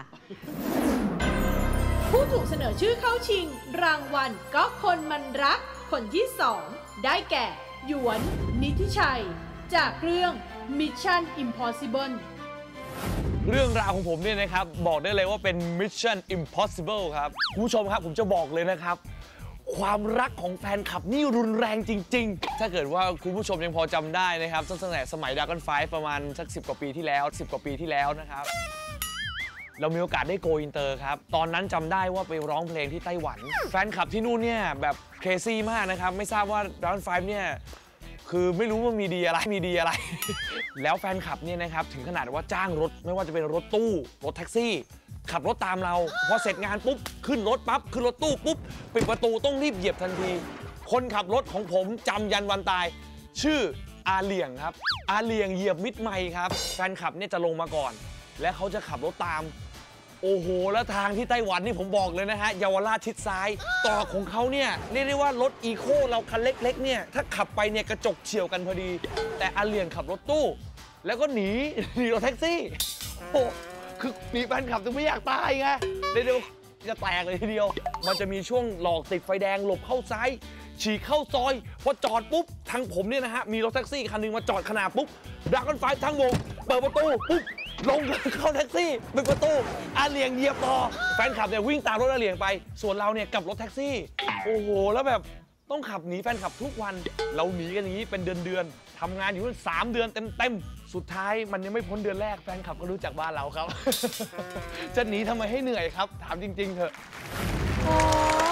ผู้ถูกเสนอชื่อเข้าชิงรางวัลก็คนมันรักคนที่สองได้แก่หยวนนิธิชัยจากเรื่อง Mission Impossible เรื่องราวของผมเนี่ยนะครับบอกได้เลยว่าเป็น Mission Impossible ครับคุณผู้ชมครับผมจะบอกเลยนะครับความรักของแฟนคลับนี่รุนแรงจริงๆถ้าเกิดว่าคุณผู้ชมยังพอจำได้นะครับตั้งแต่สมัย Dragon ไฟว์ ประมาณสักสิบกว่าปีที่แล้วสิบกว่าปีที่แล้วนะครับเรามีโอกาสได้โกอินเตอร์ครับตอนนั้นจำได้ว่าไปร้องเพลงที่ไต้หวันแฟนคลับที่นู่นเนี่ยแบบเคซี่มากนะครับไม่ทราบว่า Dragon ไฟว์ เนี่ยคือไม่รู้ว่ามีดีอะไรมีดีอะไร แล้วแฟนคลับเนี่ยนะครับถึงขนาดว่าจ้างรถไม่ว่าจะเป็นรถตู้รถแท็กซี่ขับรถตามเราพอเสร็จงานปุ๊บขึ้นรถปั๊บขึ้นรถตู้ปุ๊บปิดประตูต้องรีบเหยียบทันทีคนขับรถของผมจำยันวันตายชื่ออาเหลี่ยงครับอาเหลี่ยงเหยียบมิดไมค์ครับแฟนคลับเนี่ยจะลงมาก่อนและเขาจะขับรถตามโอ้โหแล้วทางที่ไต้หวันนี่ผมบอกเลยนะฮะเยาวราชชิดซ้ายต่อของเขาเนี่ยเรียกได้ว่ารถอีโคเราคันเล็กๆเนี่ยถ้าขับไปเนี่ยกระจกเฉี่ยวกันพอดีแต่อาเหลี่ยงขับรถตู้แล้วก็หนีหนีรถแท็กซี่โอ้คือหนีแฟนคลับถึงไม่อยากตายไงเดี๋ยวจะแตกเลยทีเดียวมันจะมีช่วงหลอกติดไฟแดงหลบเข้าซ้ายฉีกเข้าซอยพอจอดปุ๊บทางผมเนี่ยนะฮะมีรถแท็กซี่คันนึงมาจอดขนาดปุ๊บดราก้อนไฟทั้งวงเปิดประตูปุ๊บลงเข้าแท็กซี่ปิดประตูอาเหลี่ยงเหยียบต่อแฟนคลับเนี่ยวิ่งตามรถอาเหลี่ยงไปส่วนเราเนี่ยกลับรถแท็กซี่โอ้โหแล้วแบบต้องขับหนีแฟนคลับทุกวันเราหนีกันอย่างนี้เป็นเดือนๆทำงานอยู่สามเดือนเต็มๆสุดท้ายมันยังไม่พ้นเดือนแรกแฟนคลับก็รู้จักบ้านเราครับ จะหนีทำไมให้เหนื่อยครับถามจริงๆเถอะโอ้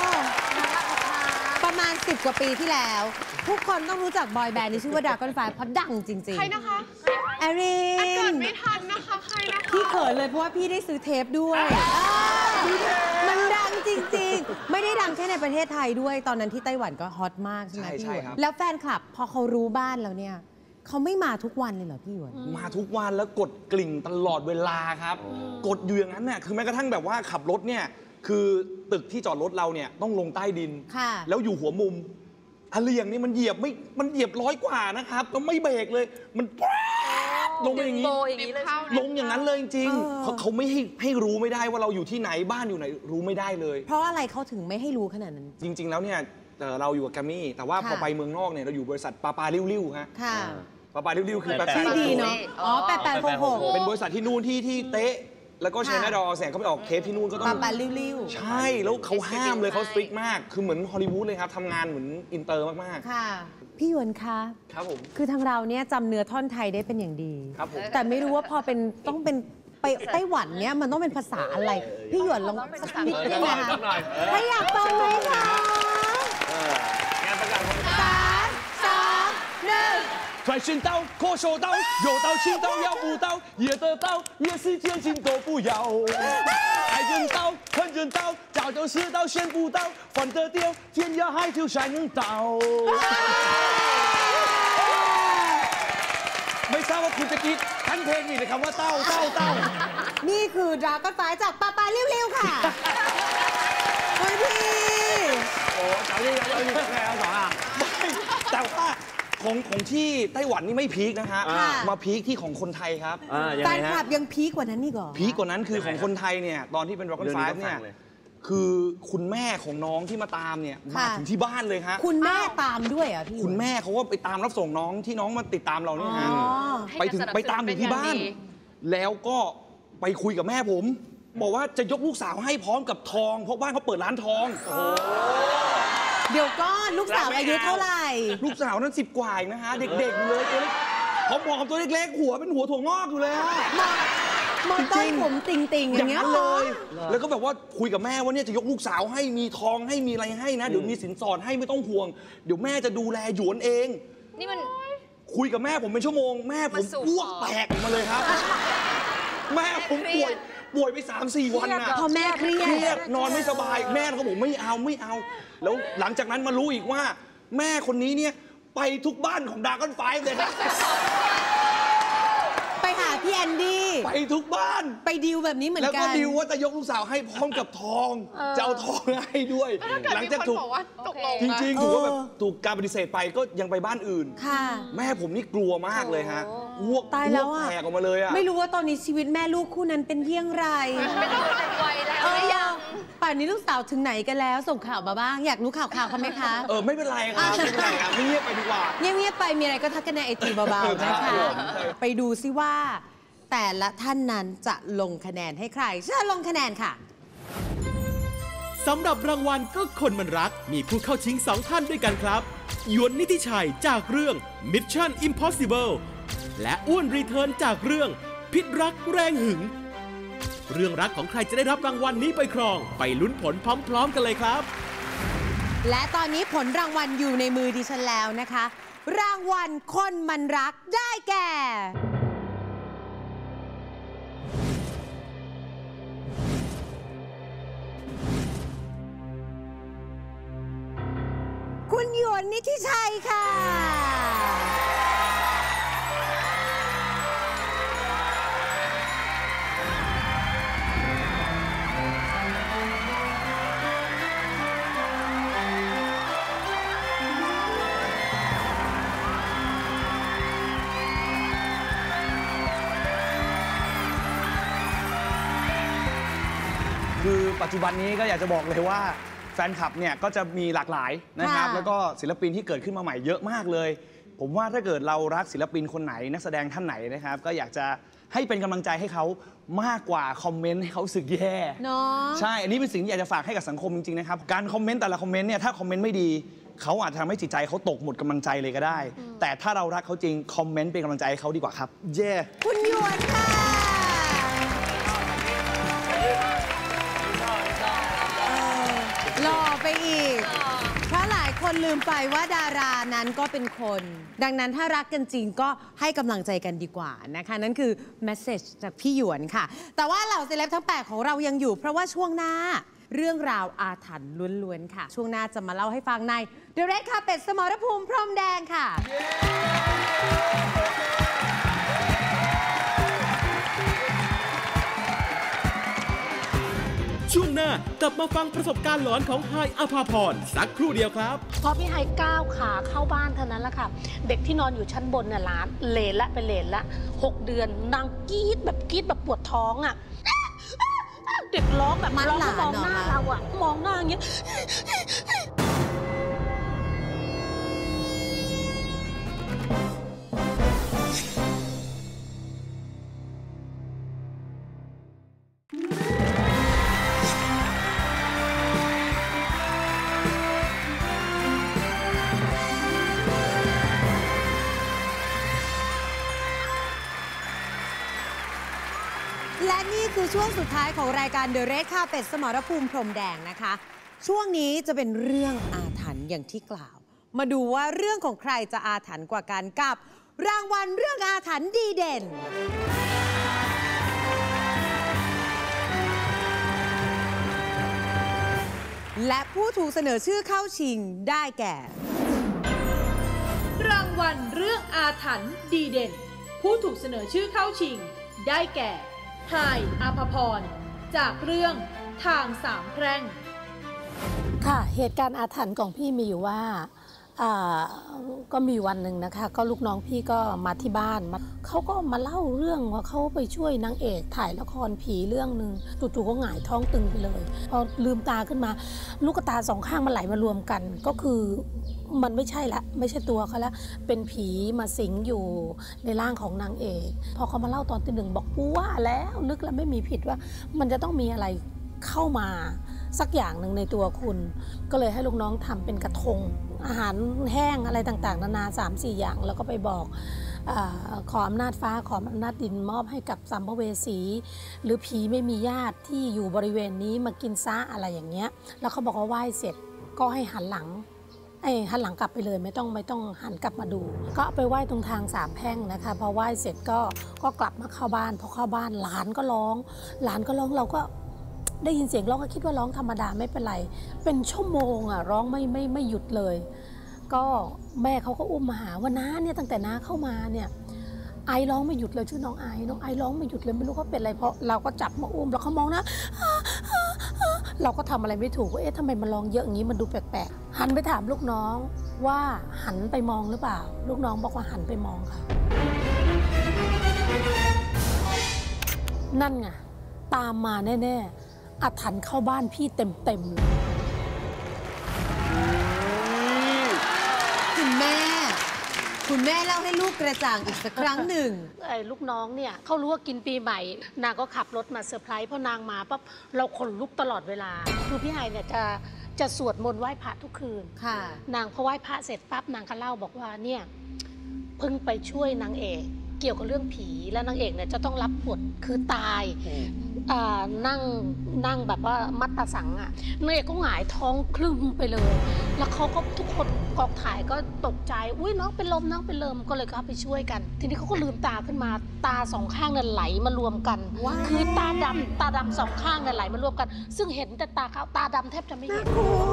ประมาณสิบกว่าปีที่แล้วทุกคนต้องรู้จักบอยแบนด์ที่ชื่อว่า Dragon ไฟว์ เพราะดังจริงๆใครนะคะแอรินเกิดไม่ทันนะคะใครนะคะพี่เขินเลยเพราะว่าพี่ได้ซื้อเทปด้วยมันดังจริงๆไม่ได้ดังแค่ในประเทศไทยด้วยตอนนั้นที่ไต้หวันก็ฮอตมากใช่ไหมพี่หยวนแล้วแฟนคลับพอเขารู้บ้านแล้วเนี่ยเขาไม่มาทุกวันเลยเหรอพี่หยวนมาทุกวันแล้วกดกลิ่งตลอดเวลาครับกดอยู่อย่างนั้นเนี่ยคือแม้กระทั่งแบบว่าขับรถเนี่ยคือตึกที่จอดรถเราเนี่ยต้องลงใต้ดินแล้วอยู่หัวมุมอะไรอย่างนี้มันเหยียบไม่มันเหยียบร้อยกว่านะครับก็ไม่เบรกเลยมันลงไปอย่างนี้ลงอย่างนั้นเลยจริงๆเขาเขาไม่ให้ให้รู้ไม่ได้ว่าเราอยู่ที่ไหนบ้านอยู่ไหนรู้ไม่ได้เลยเพราะอะไรเขาถึงไม่ให้รู้ขนาดนั้นจริงๆแล้วเนี่ยเราอยู่กับแกรมมี่แต่ว่าพอไปเมืองนอกเนี่ยเราอยู่บริษัทปาปาริ้วริ้วฮะปาปาริ้วริ้วคือแปดแปดดีเนาะอ๋อแปดแปดหกหกเป็นบริษัทที่นู่นที่ที่เตะแล้วก็ใช้หน้าดอแสงเขาไปออกเทปที่นู่นก็ต้องปาปาริ้วริ้วใช่แล้วเขาห้ามเลยเขาสตริกมากคือเหมือนฮอลลีวูดเลยครับทำงานเหมือนอินเตอร์มากๆค่ะพี่หยวนคะครับผมคือทางเราเนี่ยจำเนื้อท่อนไทยได้เป็นอย่างดีครับผมแต่ไม่รู้ว่าพอเป็นต้องเป็นไปไต้หวันเนี่ยมันต้องเป็นภาษาอะไรพี่หยวนลองสักนิดนึงนะคะถ้าอยากฟังไหมคะสามสองหนึ่ง跆拳道、空手道、有刀、轻刀、要不刀，也得到，也是天心都不要。爱人刀、恨人刀，早就是刀，选不到，犯得掉，天涯海角才能到。ไม่ทราบว่าคุณจะคิดทั้งเพลงมีแต่คำว่าเต้าเต้าเต้านี่คือดราก้อนไฟจากปาปาริ้วๆค่ะโอ้ยพี่โอ้เจ้านี่เจ้านี่แค่สองอ่ะไม่แต่ว่าของของที่ไต้หวันนี่ไม่พีคนะฮะมาพีคที่ของคนไทยครับแฟนคลับยังพีคกว่านั้นนี่ก่อนพีคกว่านั้นคือของคนไทยเนี่ยตอนที่เป็น Rock and Five เนี่ยคือคุณแม่ของน้องที่มาตามเนี่ยมาถึงที่บ้านเลยฮะคุณแม่ตามด้วยอ่ะพี่คุณแม่เขาก็ไปตามรับส่งน้องที่น้องมาติดตามเราเนี่ยฮะไปถึงไปตามถึงที่บ้านแล้วก็ไปคุยกับแม่ผมบอกว่าจะยกลูกสาวให้พร้อมกับทองเพราะบ้านเขาเปิดร้านทองเดี๋ยวก็ลูกสาวอายุเท่าไหร่ลูกสาวนั้นสิบกว่านะฮะเด็กๆเลยตัวเล็กพร้อมๆตัวเล็กๆหัวเป็นหัวถั่วงอกอยู่เลยฮะมอต้นผมติ่งๆอย่างเงี้ยเลยแล้วก็แบบว่าคุยกับแม่ว่าเนี่ยจะยกลูกสาวให้มีทองให้มีอะไรให้นะเดี๋ยวมีสินสอดให้ไม่ต้องห่วงเดี๋ยวแม่จะดูแลหยวนเองนี่มันคุยกับแม่ผมเป็นชั่วโมงแม่ผมอ้วกแตกออกมาเลยครับแม่ผมป่วยป่วยไป สามสี่ วันนะพอแม่เครียดนอนไม่สบายแม่เขาบอกไม่เอาไม่เอาแล้วหลังจากนั้นมารู้อีกว่าแม่คนนี้เนี่ยไปทุกบ้านของดราก้อนไฟว์เลยนะไปหาพี่แอนดี้ไปทุกบ้านไปดิวแบบนี้เหมือนกันแล้วก็ดิวว่าจะยกลูกสาวให้พร้อมกับทองจะเอาทองให้ด้วยหลังจากถูกจริงๆถือว่าแบบถูกการปฏิเสธไปก็ยังไปบ้านอื่นแม่ผมนี่กลัวมากเลยฮะอ้วกตายแล้วอ่ะแตกออกมาเลยอ่ะไม่รู้ว่าตอนนี้ชีวิตแม่ลูกคู่นั้นเป็นเยี่ยงไรไม่ต้องแต่ไวแล้วหรือยังป่านนี้ลูกสาวถึงไหนกันแล้วส่งข่าวมาบ้างอยากรู้ข่าวข่าวเขาไหมคะเออไม่เป็นไรครับไม่เป็นไรครับเงียบไปดีกว่าเงียบๆไปมีอะไรก็ทักกันในไอจีเบาๆนะคะไปดูซิว่าแต่ละท่านนั้นจะลงคะแนนให้ใครเชิญลงคะแนนค่ะสำหรับรางวัลก็คนมันรักมีผู้เข้าชิงสองท่านด้วยกันครับหยวนนิติชัยจากเรื่อง Mission Impossible และอ้วนรีเทิร์นจากเรื่องพิษรักแรงหึงเรื่องรักของใครจะได้รับรางวัลนี้ไปครองไปลุ้นผลพร้อมๆกันเลยครับและตอนนี้ผลรางวัลอยู่ในมือดิฉันแล้วนะคะรางวัลคนมันรักได้แก่คุณหยวนนิติชัยค่ะคือปัจจุบันนี้ก็อยากจะบอกเลยว่าแฟนคลับเนี่ยก็จะมีหลากหลายนะครับแล้วก็ศิลปินที่เกิดขึ้นมาใหม่เยอะมากเลยผมว่าถ้าเกิดเรารักศิลปินคนไหนนักแสดงท่านไหนนะครับก็อยากจะให้เป็นกำลังใจให้เขามากกว่าคอมเมนต์ให้เขาสึกแย่เนาะใช่อันนี้เป็นสิ่งที่อยากจะฝากให้กับสังคมจริงๆนะครับการคอมเมนต์แต่ละคอมเมนต์เนี่ยถ้าคอมเมนต์ไม่ดีเขาอาจจะทำให้จิตใจเขาตกหมดกำลังใจเลยก็ได้แต่ถ้าเรารักเขาจริงคอมเมนต์เป็นกำลังใจให้เขาดีกว่าครับเย่คุณหยวนค่ะหล่อไปอีกเพราะหลายคนคนลืมไปว่าดารานั้นก็เป็นคน ดังนั้นถ้ารักกันจริงก็ให้กำลังใจกันดีกว่านะคะนั่นคือเมสเซจจากพี่หยวนค่ะแต่ว่าเหล่าเซเลบทั้งแปดของเรายังอยู่เพราะว่าช่วงหน้าเรื่องราวอาถรรพ์ล้วนๆค่ะช่วงหน้าจะมาเล่าให้ฟังใน The Red Carpet สมรภูมิพรมแดงค่ะช่วงหน้ากลับมาฟังประสบการณ์หลอนของไฮอภาพรสักครู่เดียวครับพอพี่ไฮก้าวขาเข้าบ้านเท่านั้นแหละค่ะเด็กที่นอนอยู่ชั้นบนน่ะล้านเลนละเป็นเลนละหกเดือนนางกรี๊ดแบบกรี๊ดแบบปวดท้องอ่ะเด็กร้องแบบร้องมองหน้าเราอ่ะมองหน้าอย่างเงี้ยและนี่คือช่วงสุดท้ายของรายการ The Red Carpet สมรภูมิพรมแดงนะคะช่วงนี้จะเป็นเรื่องอาถรรพ์อย่างที่กล่าวมาดูว่าเรื่องของใครจะอาถรรพ์กว่ากันกับรางวัลเรื่องอาถรรพ์ดีเด่นและผู้ถูกเสนอชื่อเข้าชิงได้แก่รางวัลเรื่องอาถรรพ์ดีเด่นผู้ถูกเสนอชื่อเข้าชิงได้แก่ไฮอภพรจากเรื่องทางสามแพร่งค่ะเหตุการณ์อาถรรพ์ของพี่มีอยู่ว่าก็มีวันหนึ่งนะคะก็ลูกน้องพี่ก็มาที่บ้านเขาก็มาเล่าเรื่องว่าเขาไปช่วยนางเอกถ่ายละครผีเรื่องหนึ่งจู่ๆก็หงายท้องตึงไปเลยพอลืมตาขึ้นมาลูกตาสองข้างมันไหลมารวมกันก็คือมันไม่ใช่ละไม่ใช่ตัวเขาแล้วเป็นผีมาสิงอยู่ในร่างของนางเอกพอเขามาเล่าตอนตีหนึ่งบอกกูว่าแล้วนึกแล้วไม่มีผิดว่ามันจะต้องมีอะไรเข้ามาสักอย่างหนึ่งในตัวคุณก็เลยให้ลูกน้องทำเป็นกระทงอาหารแห้งอะไรต่างๆนานา สามสี่ อย่างแล้วก็ไปบอกอขออำนาจฟ้าขออำนาจดินมอบให้กับสัมภเวสีหรือผีไม่มีญาติที่อยู่บริเวณนี้มากินซ่าอะไรอย่างเงี้ยแล้วเขาบอกว่าไหว้เสร็จก็ให้หันหลังไอ้หันหลังกลับไปเลยไม่ต้องไม่ต้องหันกลับมาดูก็ไปไหว้ตรงทางสามแพร่งนะคะพอไหว้เสร็จก็ก็กลับมาเข้าบ้านพอเข้าบ้านหลานก็ร้องหลานก็ร้องเราก็ได้ยินเสียงร้องก็คิดว่าร้องธรรมดาไม่เป็นไรเป็นชั่วโมงอ่ะร้องไม่ไม่ไม่หยุดเลยก็แม่เขาก็อุ้มมาหาว่าน้าเนี่ยตั้งแต่น้าเข้ามาเนี่ยไอร้องไม่หยุดเลยชื่อน้องไอน้องไอร้องไม่หยุดเลยไม่รู้เขาเป็นอะไรเพราะเราก็จับมาอุ้มแล้วเขามองนะเราก็ทำอะไรไม่ถูกว่าเอ๊ะทำไมมันร้องเยอะอย่างนี้มันดูแปลกๆหันไปถามลูกน้องว่าหันไปมองหรือเปล่าลูกน้องบอกว่าหันไปมองค่ะนั่นไงตามมาแน่ๆอาถรรพ์เข้าบ้านพี่เต็มๆเลยคุณแม่คุณแม่เล่าให้ลูกกระจ่างอีกสักครั้งหนึ่งไอ้ลูกน้องเนี่ยเขารู้ว่ากินปีใหม่นางก็ขับรถมาเซอร์ไพรส์เพราะนางมาปั๊บเราขนลุกตลอดเวลาคือพี่ไฮเนี่ยจะจะสวดมนต์ไหว้พระทุกคืนค่ะนางพอไหว้พระเสร็จปั๊บนางก็เล่าบอกว่าเนี่ยเพิ่งไปช่วยนางเอกเกี่ยวกับเรื่องผีแล้วนางเอกเนี่ยจะต้องรับบทคือตายนั่งนั่งแบบว่ามัดตาสังอ่ะนางเอกก็หงายท้องคลึงไปเลยแล้วเขาก็ทุกคนกองถ่ายก็ตกใจอุ้ยน้องเป็นลมน้องเป็นลมก็เลยเข้าไปช่วยกันทีนี้เขาก็ลืมตาขึ้นมาตาสองข้างเนี่ยไหลมารวมกันคือตาดำตาดำสองข้างเนี่ยไหลมารวมกันซึ่งเห็นแต่ตาขาวตาดำแทบจะไม่เห็น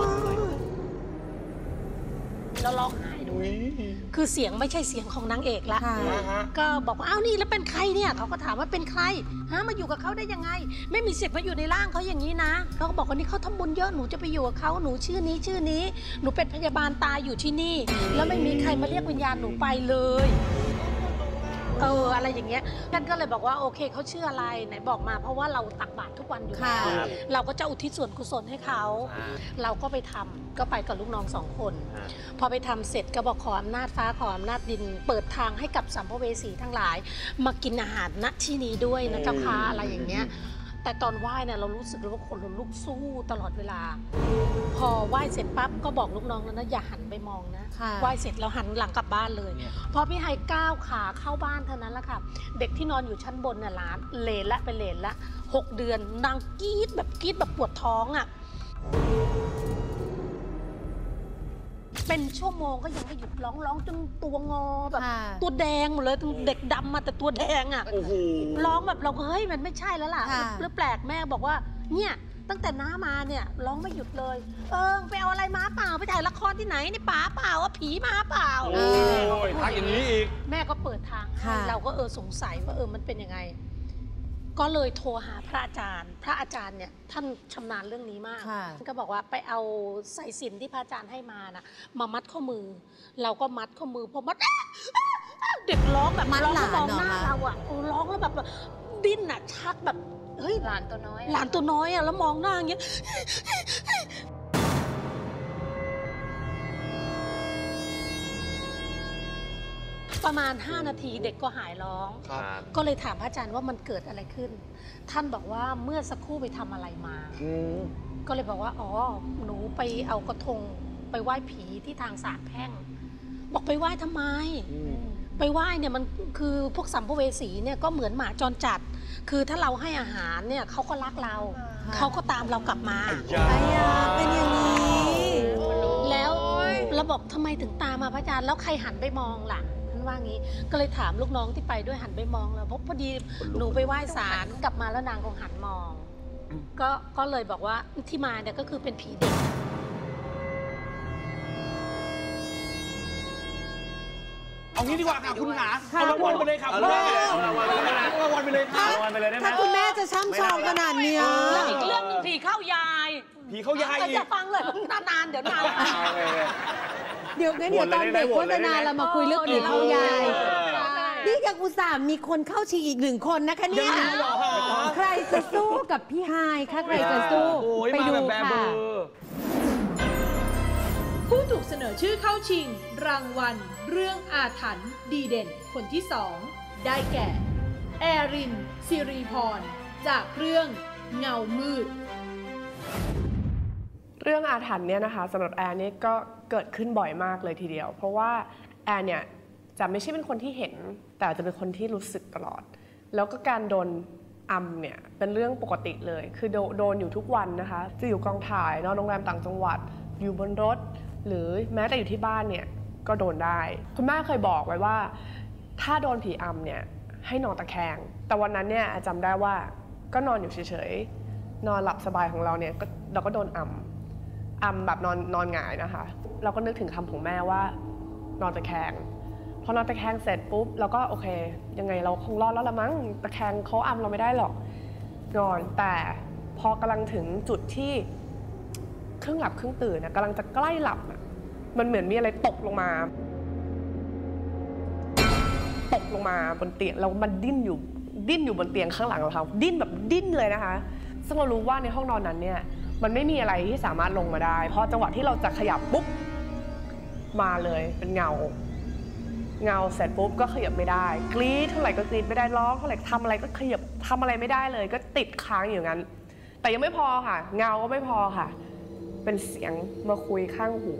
แล้วร้องไห้ด้วยคือเสียงไม่ใช่เสียงของนางเอกละก็บอกว่าอ้าวนี่แล้วเป็นใครเนี่ยเขาก็ถามว่าเป็นใครฮะมาอยู่กับเขาได้ยังไงไม่มีสิทธิ์มาอยู่ในร่างเขาอย่างนี้นะเขาก็บอกว่านี่เขาทำบุญเยอะหนูจะไปอยู่กับเขาหนูชื่อนี้ชื่อนี้หนูเป็นพยาบาลตายอยู่ที่นี่แล้วไม่มีใครมาเรียกวิญญาณหนูไปเลยเอออะไรอย่างเงี้ยกันก็เลยบอกว่าโอเคเขาชื่ออะไรไหนบอกมาเพราะว่าเราตักบาตรทุกวันอยู่แล้วเราก็จะอุทิศส่วนกุศลให้เขาเราก็ไปทำก็ไปกับลูกน้องสองคนพอไปทำเสร็จก็บอกขออำนาจฟ้าขออำนาจดินเปิดทางให้กับสัมภเวสีทั้งหลายมากินอาหารณที่นี้ด้วยนะเจ้าค่ะอะไรอย่างเงี้ยแต่ตอนไหว้เนี่ยเรารู้สึกเลยว่าคนลุกสู้ตลอดเวลาพอไหว้เสร็จปั๊บก็บอกลูกน้องแล้วนะอย่าหันไปมองนะไหว้เสร็จแล้วหันหลังกลับบ้านเลยพอพี่ไฮก้าวขาเข้าบ้านเท่านั้นแหละค่ะเด็กที่นอนอยู่ชั้นบนเนี่ยล้านเลนละเป็นเลนละหกเดือนนางกรี๊ดแบบกรี๊ดแบบปวดท้องอ่ะเป็นชั่วโมงก็ยังไม่หยุดร้องร้องจนตัวงอแบบตัวแดงหมดเลยเด็กดำมาแต่ตัวแดงอ่ะร้องแบบเราเฮ้ยมันไม่ใช่แล้วล่ะแล้วแปลกแม่บอกว่าเนี่ยตั้งแต่น้ามาเนี่ยร้องไม่หยุดเลยเออไปเอาอะไรมาเปล่าไปถ่ายละครที่ไหนนี่ป๋าเปล่าว่าผีมาเปล่าโอ้ยทักอย่างนี้อีกแม่ก็เปิดทางให้เราก็เออสงสัยว่าเออมันเป็นยังไงก็เลยโทรหาพระอาจารย์พระอาจารย์เนี่ยท่านชำนาญเรื่องนี้มากท่านก็บอกว่าไปเอาสายสิญจน์ที่พระอาจารย์ให้มานะมามัดข้อมือเราก็มัดข้อมือพอมัดเด็กร้องแบบร้องมองหน้าเราอ่ะร้องแล้วแบบดิ้นอ่ะชักแบบเฮ้ยหลานตัวน้อยหลานตัวน้อยอ่ะแล้วมองหน้าอย่างเงี้ยประมาณห้านาทีเด็กก็หายร้องก็เลยถามพระอาจารย์ว่ามันเกิดอะไรขึ้นท่านบอกว่าเมื่อสักครู่ไปทำอะไรมาก็เลยบอกว่าอ๋อหนูไปเอากระทงไปไหว้ผีที่ทางศาลแพ่งบอกไปไหว้ทำไมไปไหว้เนี่ยมันคือพวกสัมภเวสีเนี่ยก็เหมือนหมาจรจัดคือถ้าเราให้อาหารเนี่ยเขาก็รักเราเขาก็ตามเรากลับมาเป็นอย่างนี้แล้วเราบอกทำไมถึงตามมาพระอาจารย์แล้วใครหันไปมองล่ะท่านว่างี้ก็เลยถามลูกน้องที่ไปด้วยหันไปมองแล้วเพราะพอดีหนูไปไหว้ศาลกลับมาแล้วนางคงหันมองก็ก็เลยบอกว่าที่มาเนี่ยก็คือเป็นผีเด็กเอางี้ดีกว่าค่ะคุณขาเอารางวัลไปเลยค่ะคุณแม่เอารางวัลไปเลยค่ะรางวัลไปเลยได้ไหมถ้าคุณแม่จะช่ำชองขนาดนี้แล้วอีกเรื่องนึงผีเข้ายายผีเข้ายายอีกจะฟังเลยนานๆเดี๋ยวนานเดี๋ยวงั้นเดี๋ยวตอนเบรกโฆษณาเรามาคุยเรื่องผีเข้ายายนี่ยังอุตส่าห์มีคนเข้าชิงอีกหนึ่งคนนะคะเนี่ยใครจะสู้กับพี่ไฮคะใครจะสู้ไปดูค่ะผู้ถูกเสนอชื่อเข้าชิงรางวัลเรื่องอาถรรพ์ดีเด่นคนที่สองได้แก่แอรินสิริพรจากเรื่องเงามืดเรื่องอาถรรพ์เนี่ยนะคะสำหรับแอนนี่ก็เกิดขึ้นบ่อยมากเลยทีเดียวเพราะว่าแอนเนี่ยจะไม่ใช่เป็นคนที่เห็นแต่จะเป็นคนที่รู้สึกตลอดแล้วก็การโดนอำเนี่ยเป็นเรื่องปกติเลยคือโดนอยู่ทุกวันนะคะจะอยู่กองถ่ายนอนโรงแรมต่างจังหวัดอยู่บนรถหรือแม้แต่อยู่ที่บ้านเนี่ยก็โดนได้คุณแม่เคยบอกไว้ว่าถ้าโดนผีอำเนี่ยให้นอนตะแคงแต่วันนั้นเนี่ยจำได้ว่าก็นอนอยู่เฉยๆนอนหลับสบายของเราเนี่ยเราก็โดนอำอำแบบนอนนอนหงายนะคะเราก็นึกถึงคำของแม่ว่านอนตะแคงพอนอนตะแคงเสร็จปุ๊บเราก็โอเคยังไงเราคงรอดแล้วละมั้งตะแคงเขาอำเราไม่ได้หรอกนอนแต่พอกำลังถึงจุดที่ครึ่งหลับครึ่งตื่นนะกำลังจะใกล้หลับอ่ะมันเหมือนมีอะไรตกลงมาตกลงมาบนเตียงแล้วมันดิ้นอยู่ดิ้นอยู่บนเตียงข้างหลังเราค่ะดิ้นแบบดิ้นเลยนะคะซึ่งเรารู้ว่าในห้องนอนนั้นเนี่ยมันไม่มีอะไรที่สามารถลงมาได้พอจังหวะที่เราจะขยับปุ๊บมาเลยเป็นเงาเงาเสร็จปุ๊บก็ขยับไม่ได้กรี๊ดเท่าไหร่ก็กรี๊ดไม่ได้ร้องเท่าไหร่ทำอะไรก็ขยับทำอะไรไม่ได้เลยก็ติดค้างอยู่งั้นแต่ยังไม่พอค่ะเงาก็ไม่พอค่ะเป็นเสียงมาคุยข้างหู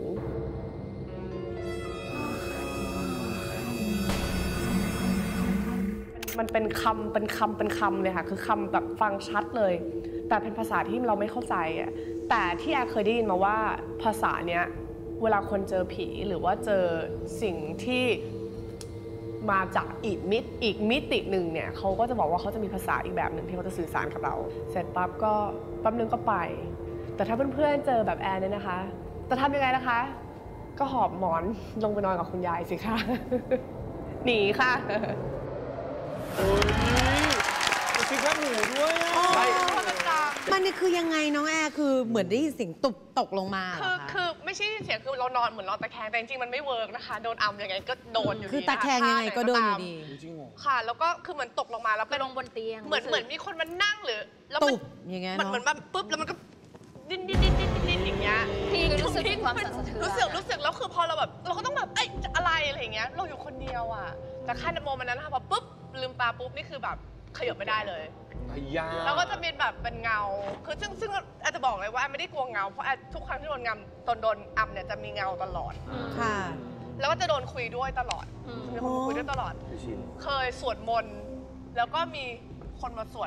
มันเป็นคำเป็นคำเป็นคำเลยค่ะคือคำแบบฟังชัดเลยแต่เป็นภาษาที่เราไม่เข้าใจอ่ะแต่ที่แอร์เคยได้ยินมาว่าภาษาเนี้ยเวลาคนเจอผีหรือว่าเจอสิ่งที่มาจากอีกมิติอีกมิติหนึ่งเนี่ยเขาก็จะบอกว่าเขาจะมีภาษาอีกแบบหนึ่งที่เขาจะสื่อสารกับเราเสร็จปั๊บก็แป๊บนึงก็ไปแต่ถ้าเพื่อนๆเจอแบบแอนเนี่ยนะคะจะทำยังไงนะคะก็หอบหมอนลงไปนอนกับคุณยายสิคะหนีค่ะโอ้ยมีแค่หมูด้วยมันนี่คือยังไงน้องแอร์คือเหมือนได้ยินเสียงตุบตกลงมาคือคือไม่ใช่เสียงคือเรานอนเหมือนนอนตะแคงแต่จริงๆมันไม่เวิร์กนะคะโดนอัมยังไงก็โดนอยู่ดีคือตะแคงยังไงก็โดนอยู่ดีค่ะแล้วก็คือเหมือนตกลงมาแล้วไปลงบนเตียงเหมือนเหมือนมีคนมานั่งหรือแล้วมันอย่างเงี้ยมันเหมือนแบบปุ๊บแล้วมันก็ดิ้นดิ้นดิ้นดิ้นดิ้นอย่างเงี้ยพี่รู้สึกความสั่นสะเทือนรู้สึกรู้สึกแล้วคือพอเราแบบเราก็ต้องแบบเอ้ยอะไรอะไรอย่างเงี้ยเราอยู่คนเดียวอ่ะแต่แค่ในโมเมนต์นั้นนะคะพอปุ๊บลืมตาปุ๊บนี่คือแบบขยับไม่ได้เลยแล้วก็จะมีแบบเป็นเงาคือซึ่งซึ่งอาจจะบอกเลยว่าไม่ได้กลัวเงาเพราะทุกครั้งที่โดนงำตอนโดนอัมเนี่ยจะมีเงาตลอดค่ะแล้วก็จะโดนคุยด้วยตลอดมีคนคุยด้วยตลอดเคยสวดมนต์แล้วก็มีคนมาสวด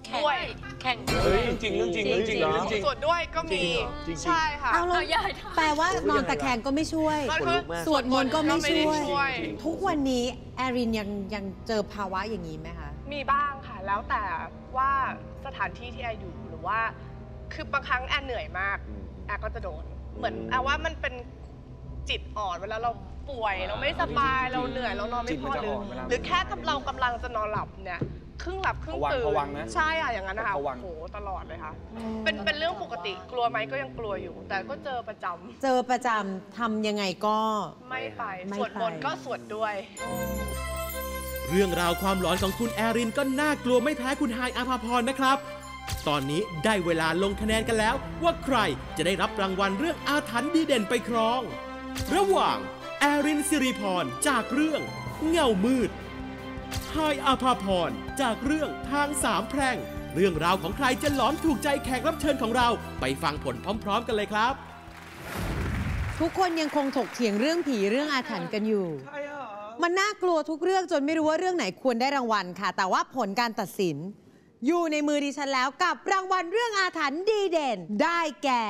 ด้วยแข่งเฮ้ยจริงเรื่องจริงเรื่องจริงเรื่องจริงสวดด้วยก็มีใช่ค่ะเอาแล้วแปลว่านอนตะแคงก็ไม่ช่วยสวดมนต์ก็ไม่ช่วย ทุกวันนี้แอรินยังยังเจอภาวะอย่างนี้ไหมคะมีบ้างค่ะแล้วแต่ว่าสถานที่ที่แอร์อยู่หรือว่าคือบางครั้งแอร์เหนื่อยมากแอร์ก็จะโดนเหมือนแอร์ว่ามันเป็นจิตอ่อนเวลาเราป่วยเราไม่สบายเราเหนื่อยเรานอนไม่พอหรือหรือแค่เรากำลังจะนอนหลับเนี่ยครึ่งหลับครึ่งตื่นใช่อะอย่างนั้นนะคะโอ้โหตลอดเลยค่ะเป็นเป็นเรื่องปกติกลัวไหมก็ยังกลัวอยู่แต่ก็เจอประจำเจอประจำทำยังไงก็ไม่ไปสวดมนต์ก็สวดด้วยเรื่องราวความหลอนของคุณแอรินก็น่ากลัวไม่แพ้คุณไฮายอาภาพรนะครับตอนนี้ได้เวลาลงคะแนนกันแล้วว่าใครจะได้รับรางวัลเรื่องอาถรรพ์ดีเด่นไปครองระหว่างแอรินสิริพรจากเรื่องเงามืดไฮายอาภาพรจากเรื่องทางสามแพร่งเรื่องราวของใครจะหลอนถูกใจแขกรับเชิญของเราไปฟังผลพร้อมๆกันเลยครับทุกคนยังคงถกเถียงเรื่องผีเรื่องอาถรรพ์กันอยู่มันน่ากลัวทุกเรื่องจนไม่รู้ว่าเรื่องไหนควรได้รางวัลค่ะแต่ว่าผลการตัดสินอยู่ในมือดิฉันแล้วกับรางวัลเรื่องอาถรรพ์ดีเด่นได้แก่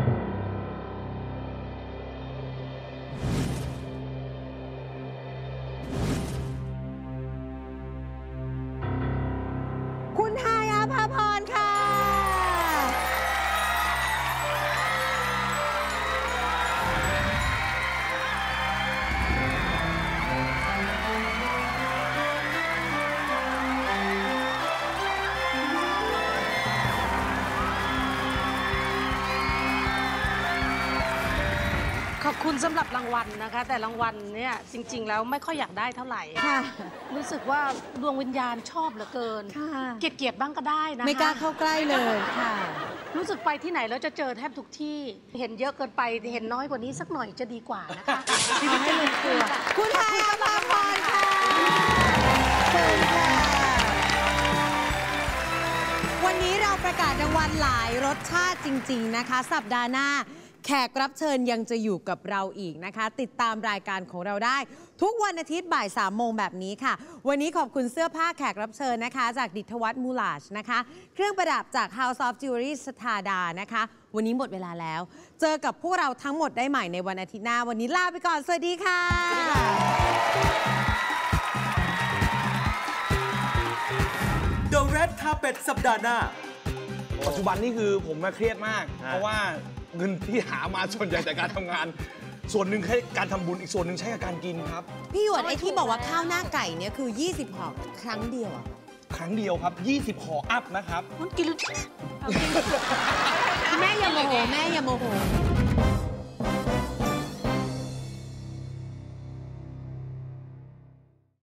คุณไฮายอาภาพรค่ะขอบคุณสำหรับรางวัลนะคะแต่รางวัลเนี่ยจริงๆแล้วไม่ค่อยอยากได้เท่าไหร่รู้สึกว่าดวงวิญญาณชอบเหลือเกินเกลียดเกียดบ้างก็ได้นะไม่กล้าเข้าใกล้เลยค่ะรู้สึกไปที่ไหนแล้วจะเจอแทบทุกที่เห็นเยอะเกินไปเห็นน้อยกว่านี้สักหน่อยจะดีกว่านะคะที่ให้ลงตัวคุณไฮายอาภาพรค่ะเชิญค่ะวันนี้เราประกาศรางวัลหลายรสชาติจริงๆนะคะสัปดาห์หน้าแขกรับเชิญยังจะอยู่กับเราอีกนะคะติดตามรายการของเราได้ทุกวันอาทิตย์บ่ายสามโมงแบบนี้ค่ะวันนี้ขอบคุณเสื้อผ้าแขกรับเชิญนะคะจากดิษฐวัฒน์มูลาชนะคะเครื่องประดับจาก House of Jewelry สถาดานะคะวันนี้หมดเวลาแล้วเจอกับพวกเราทั้งหมดได้ใหม่ในวันอาทิตย์หน้าวันนี้ลาไปก่อนสวัสดีค่ะ The Red Carpet สัปดาห์หน้าปัจจุบันนี่คือผมเครียดมากเพราะว่าเงินที่หามาส่วนใหญ่จากการทำงานส่วนหนึ่งใช้การทำบุญอีกส่วนหนึ่งใช้กับการกินครับพี่หยวนไอ้ที่บอกว่าข้าวหน้าไก่เนี่ยคือยี่สิบห่อครั้งเดียวอะครั้งเดียวครับยี่สิบห่ออัพนะครับมันกินแม่อย่าโมโหแม่อย่าโมโห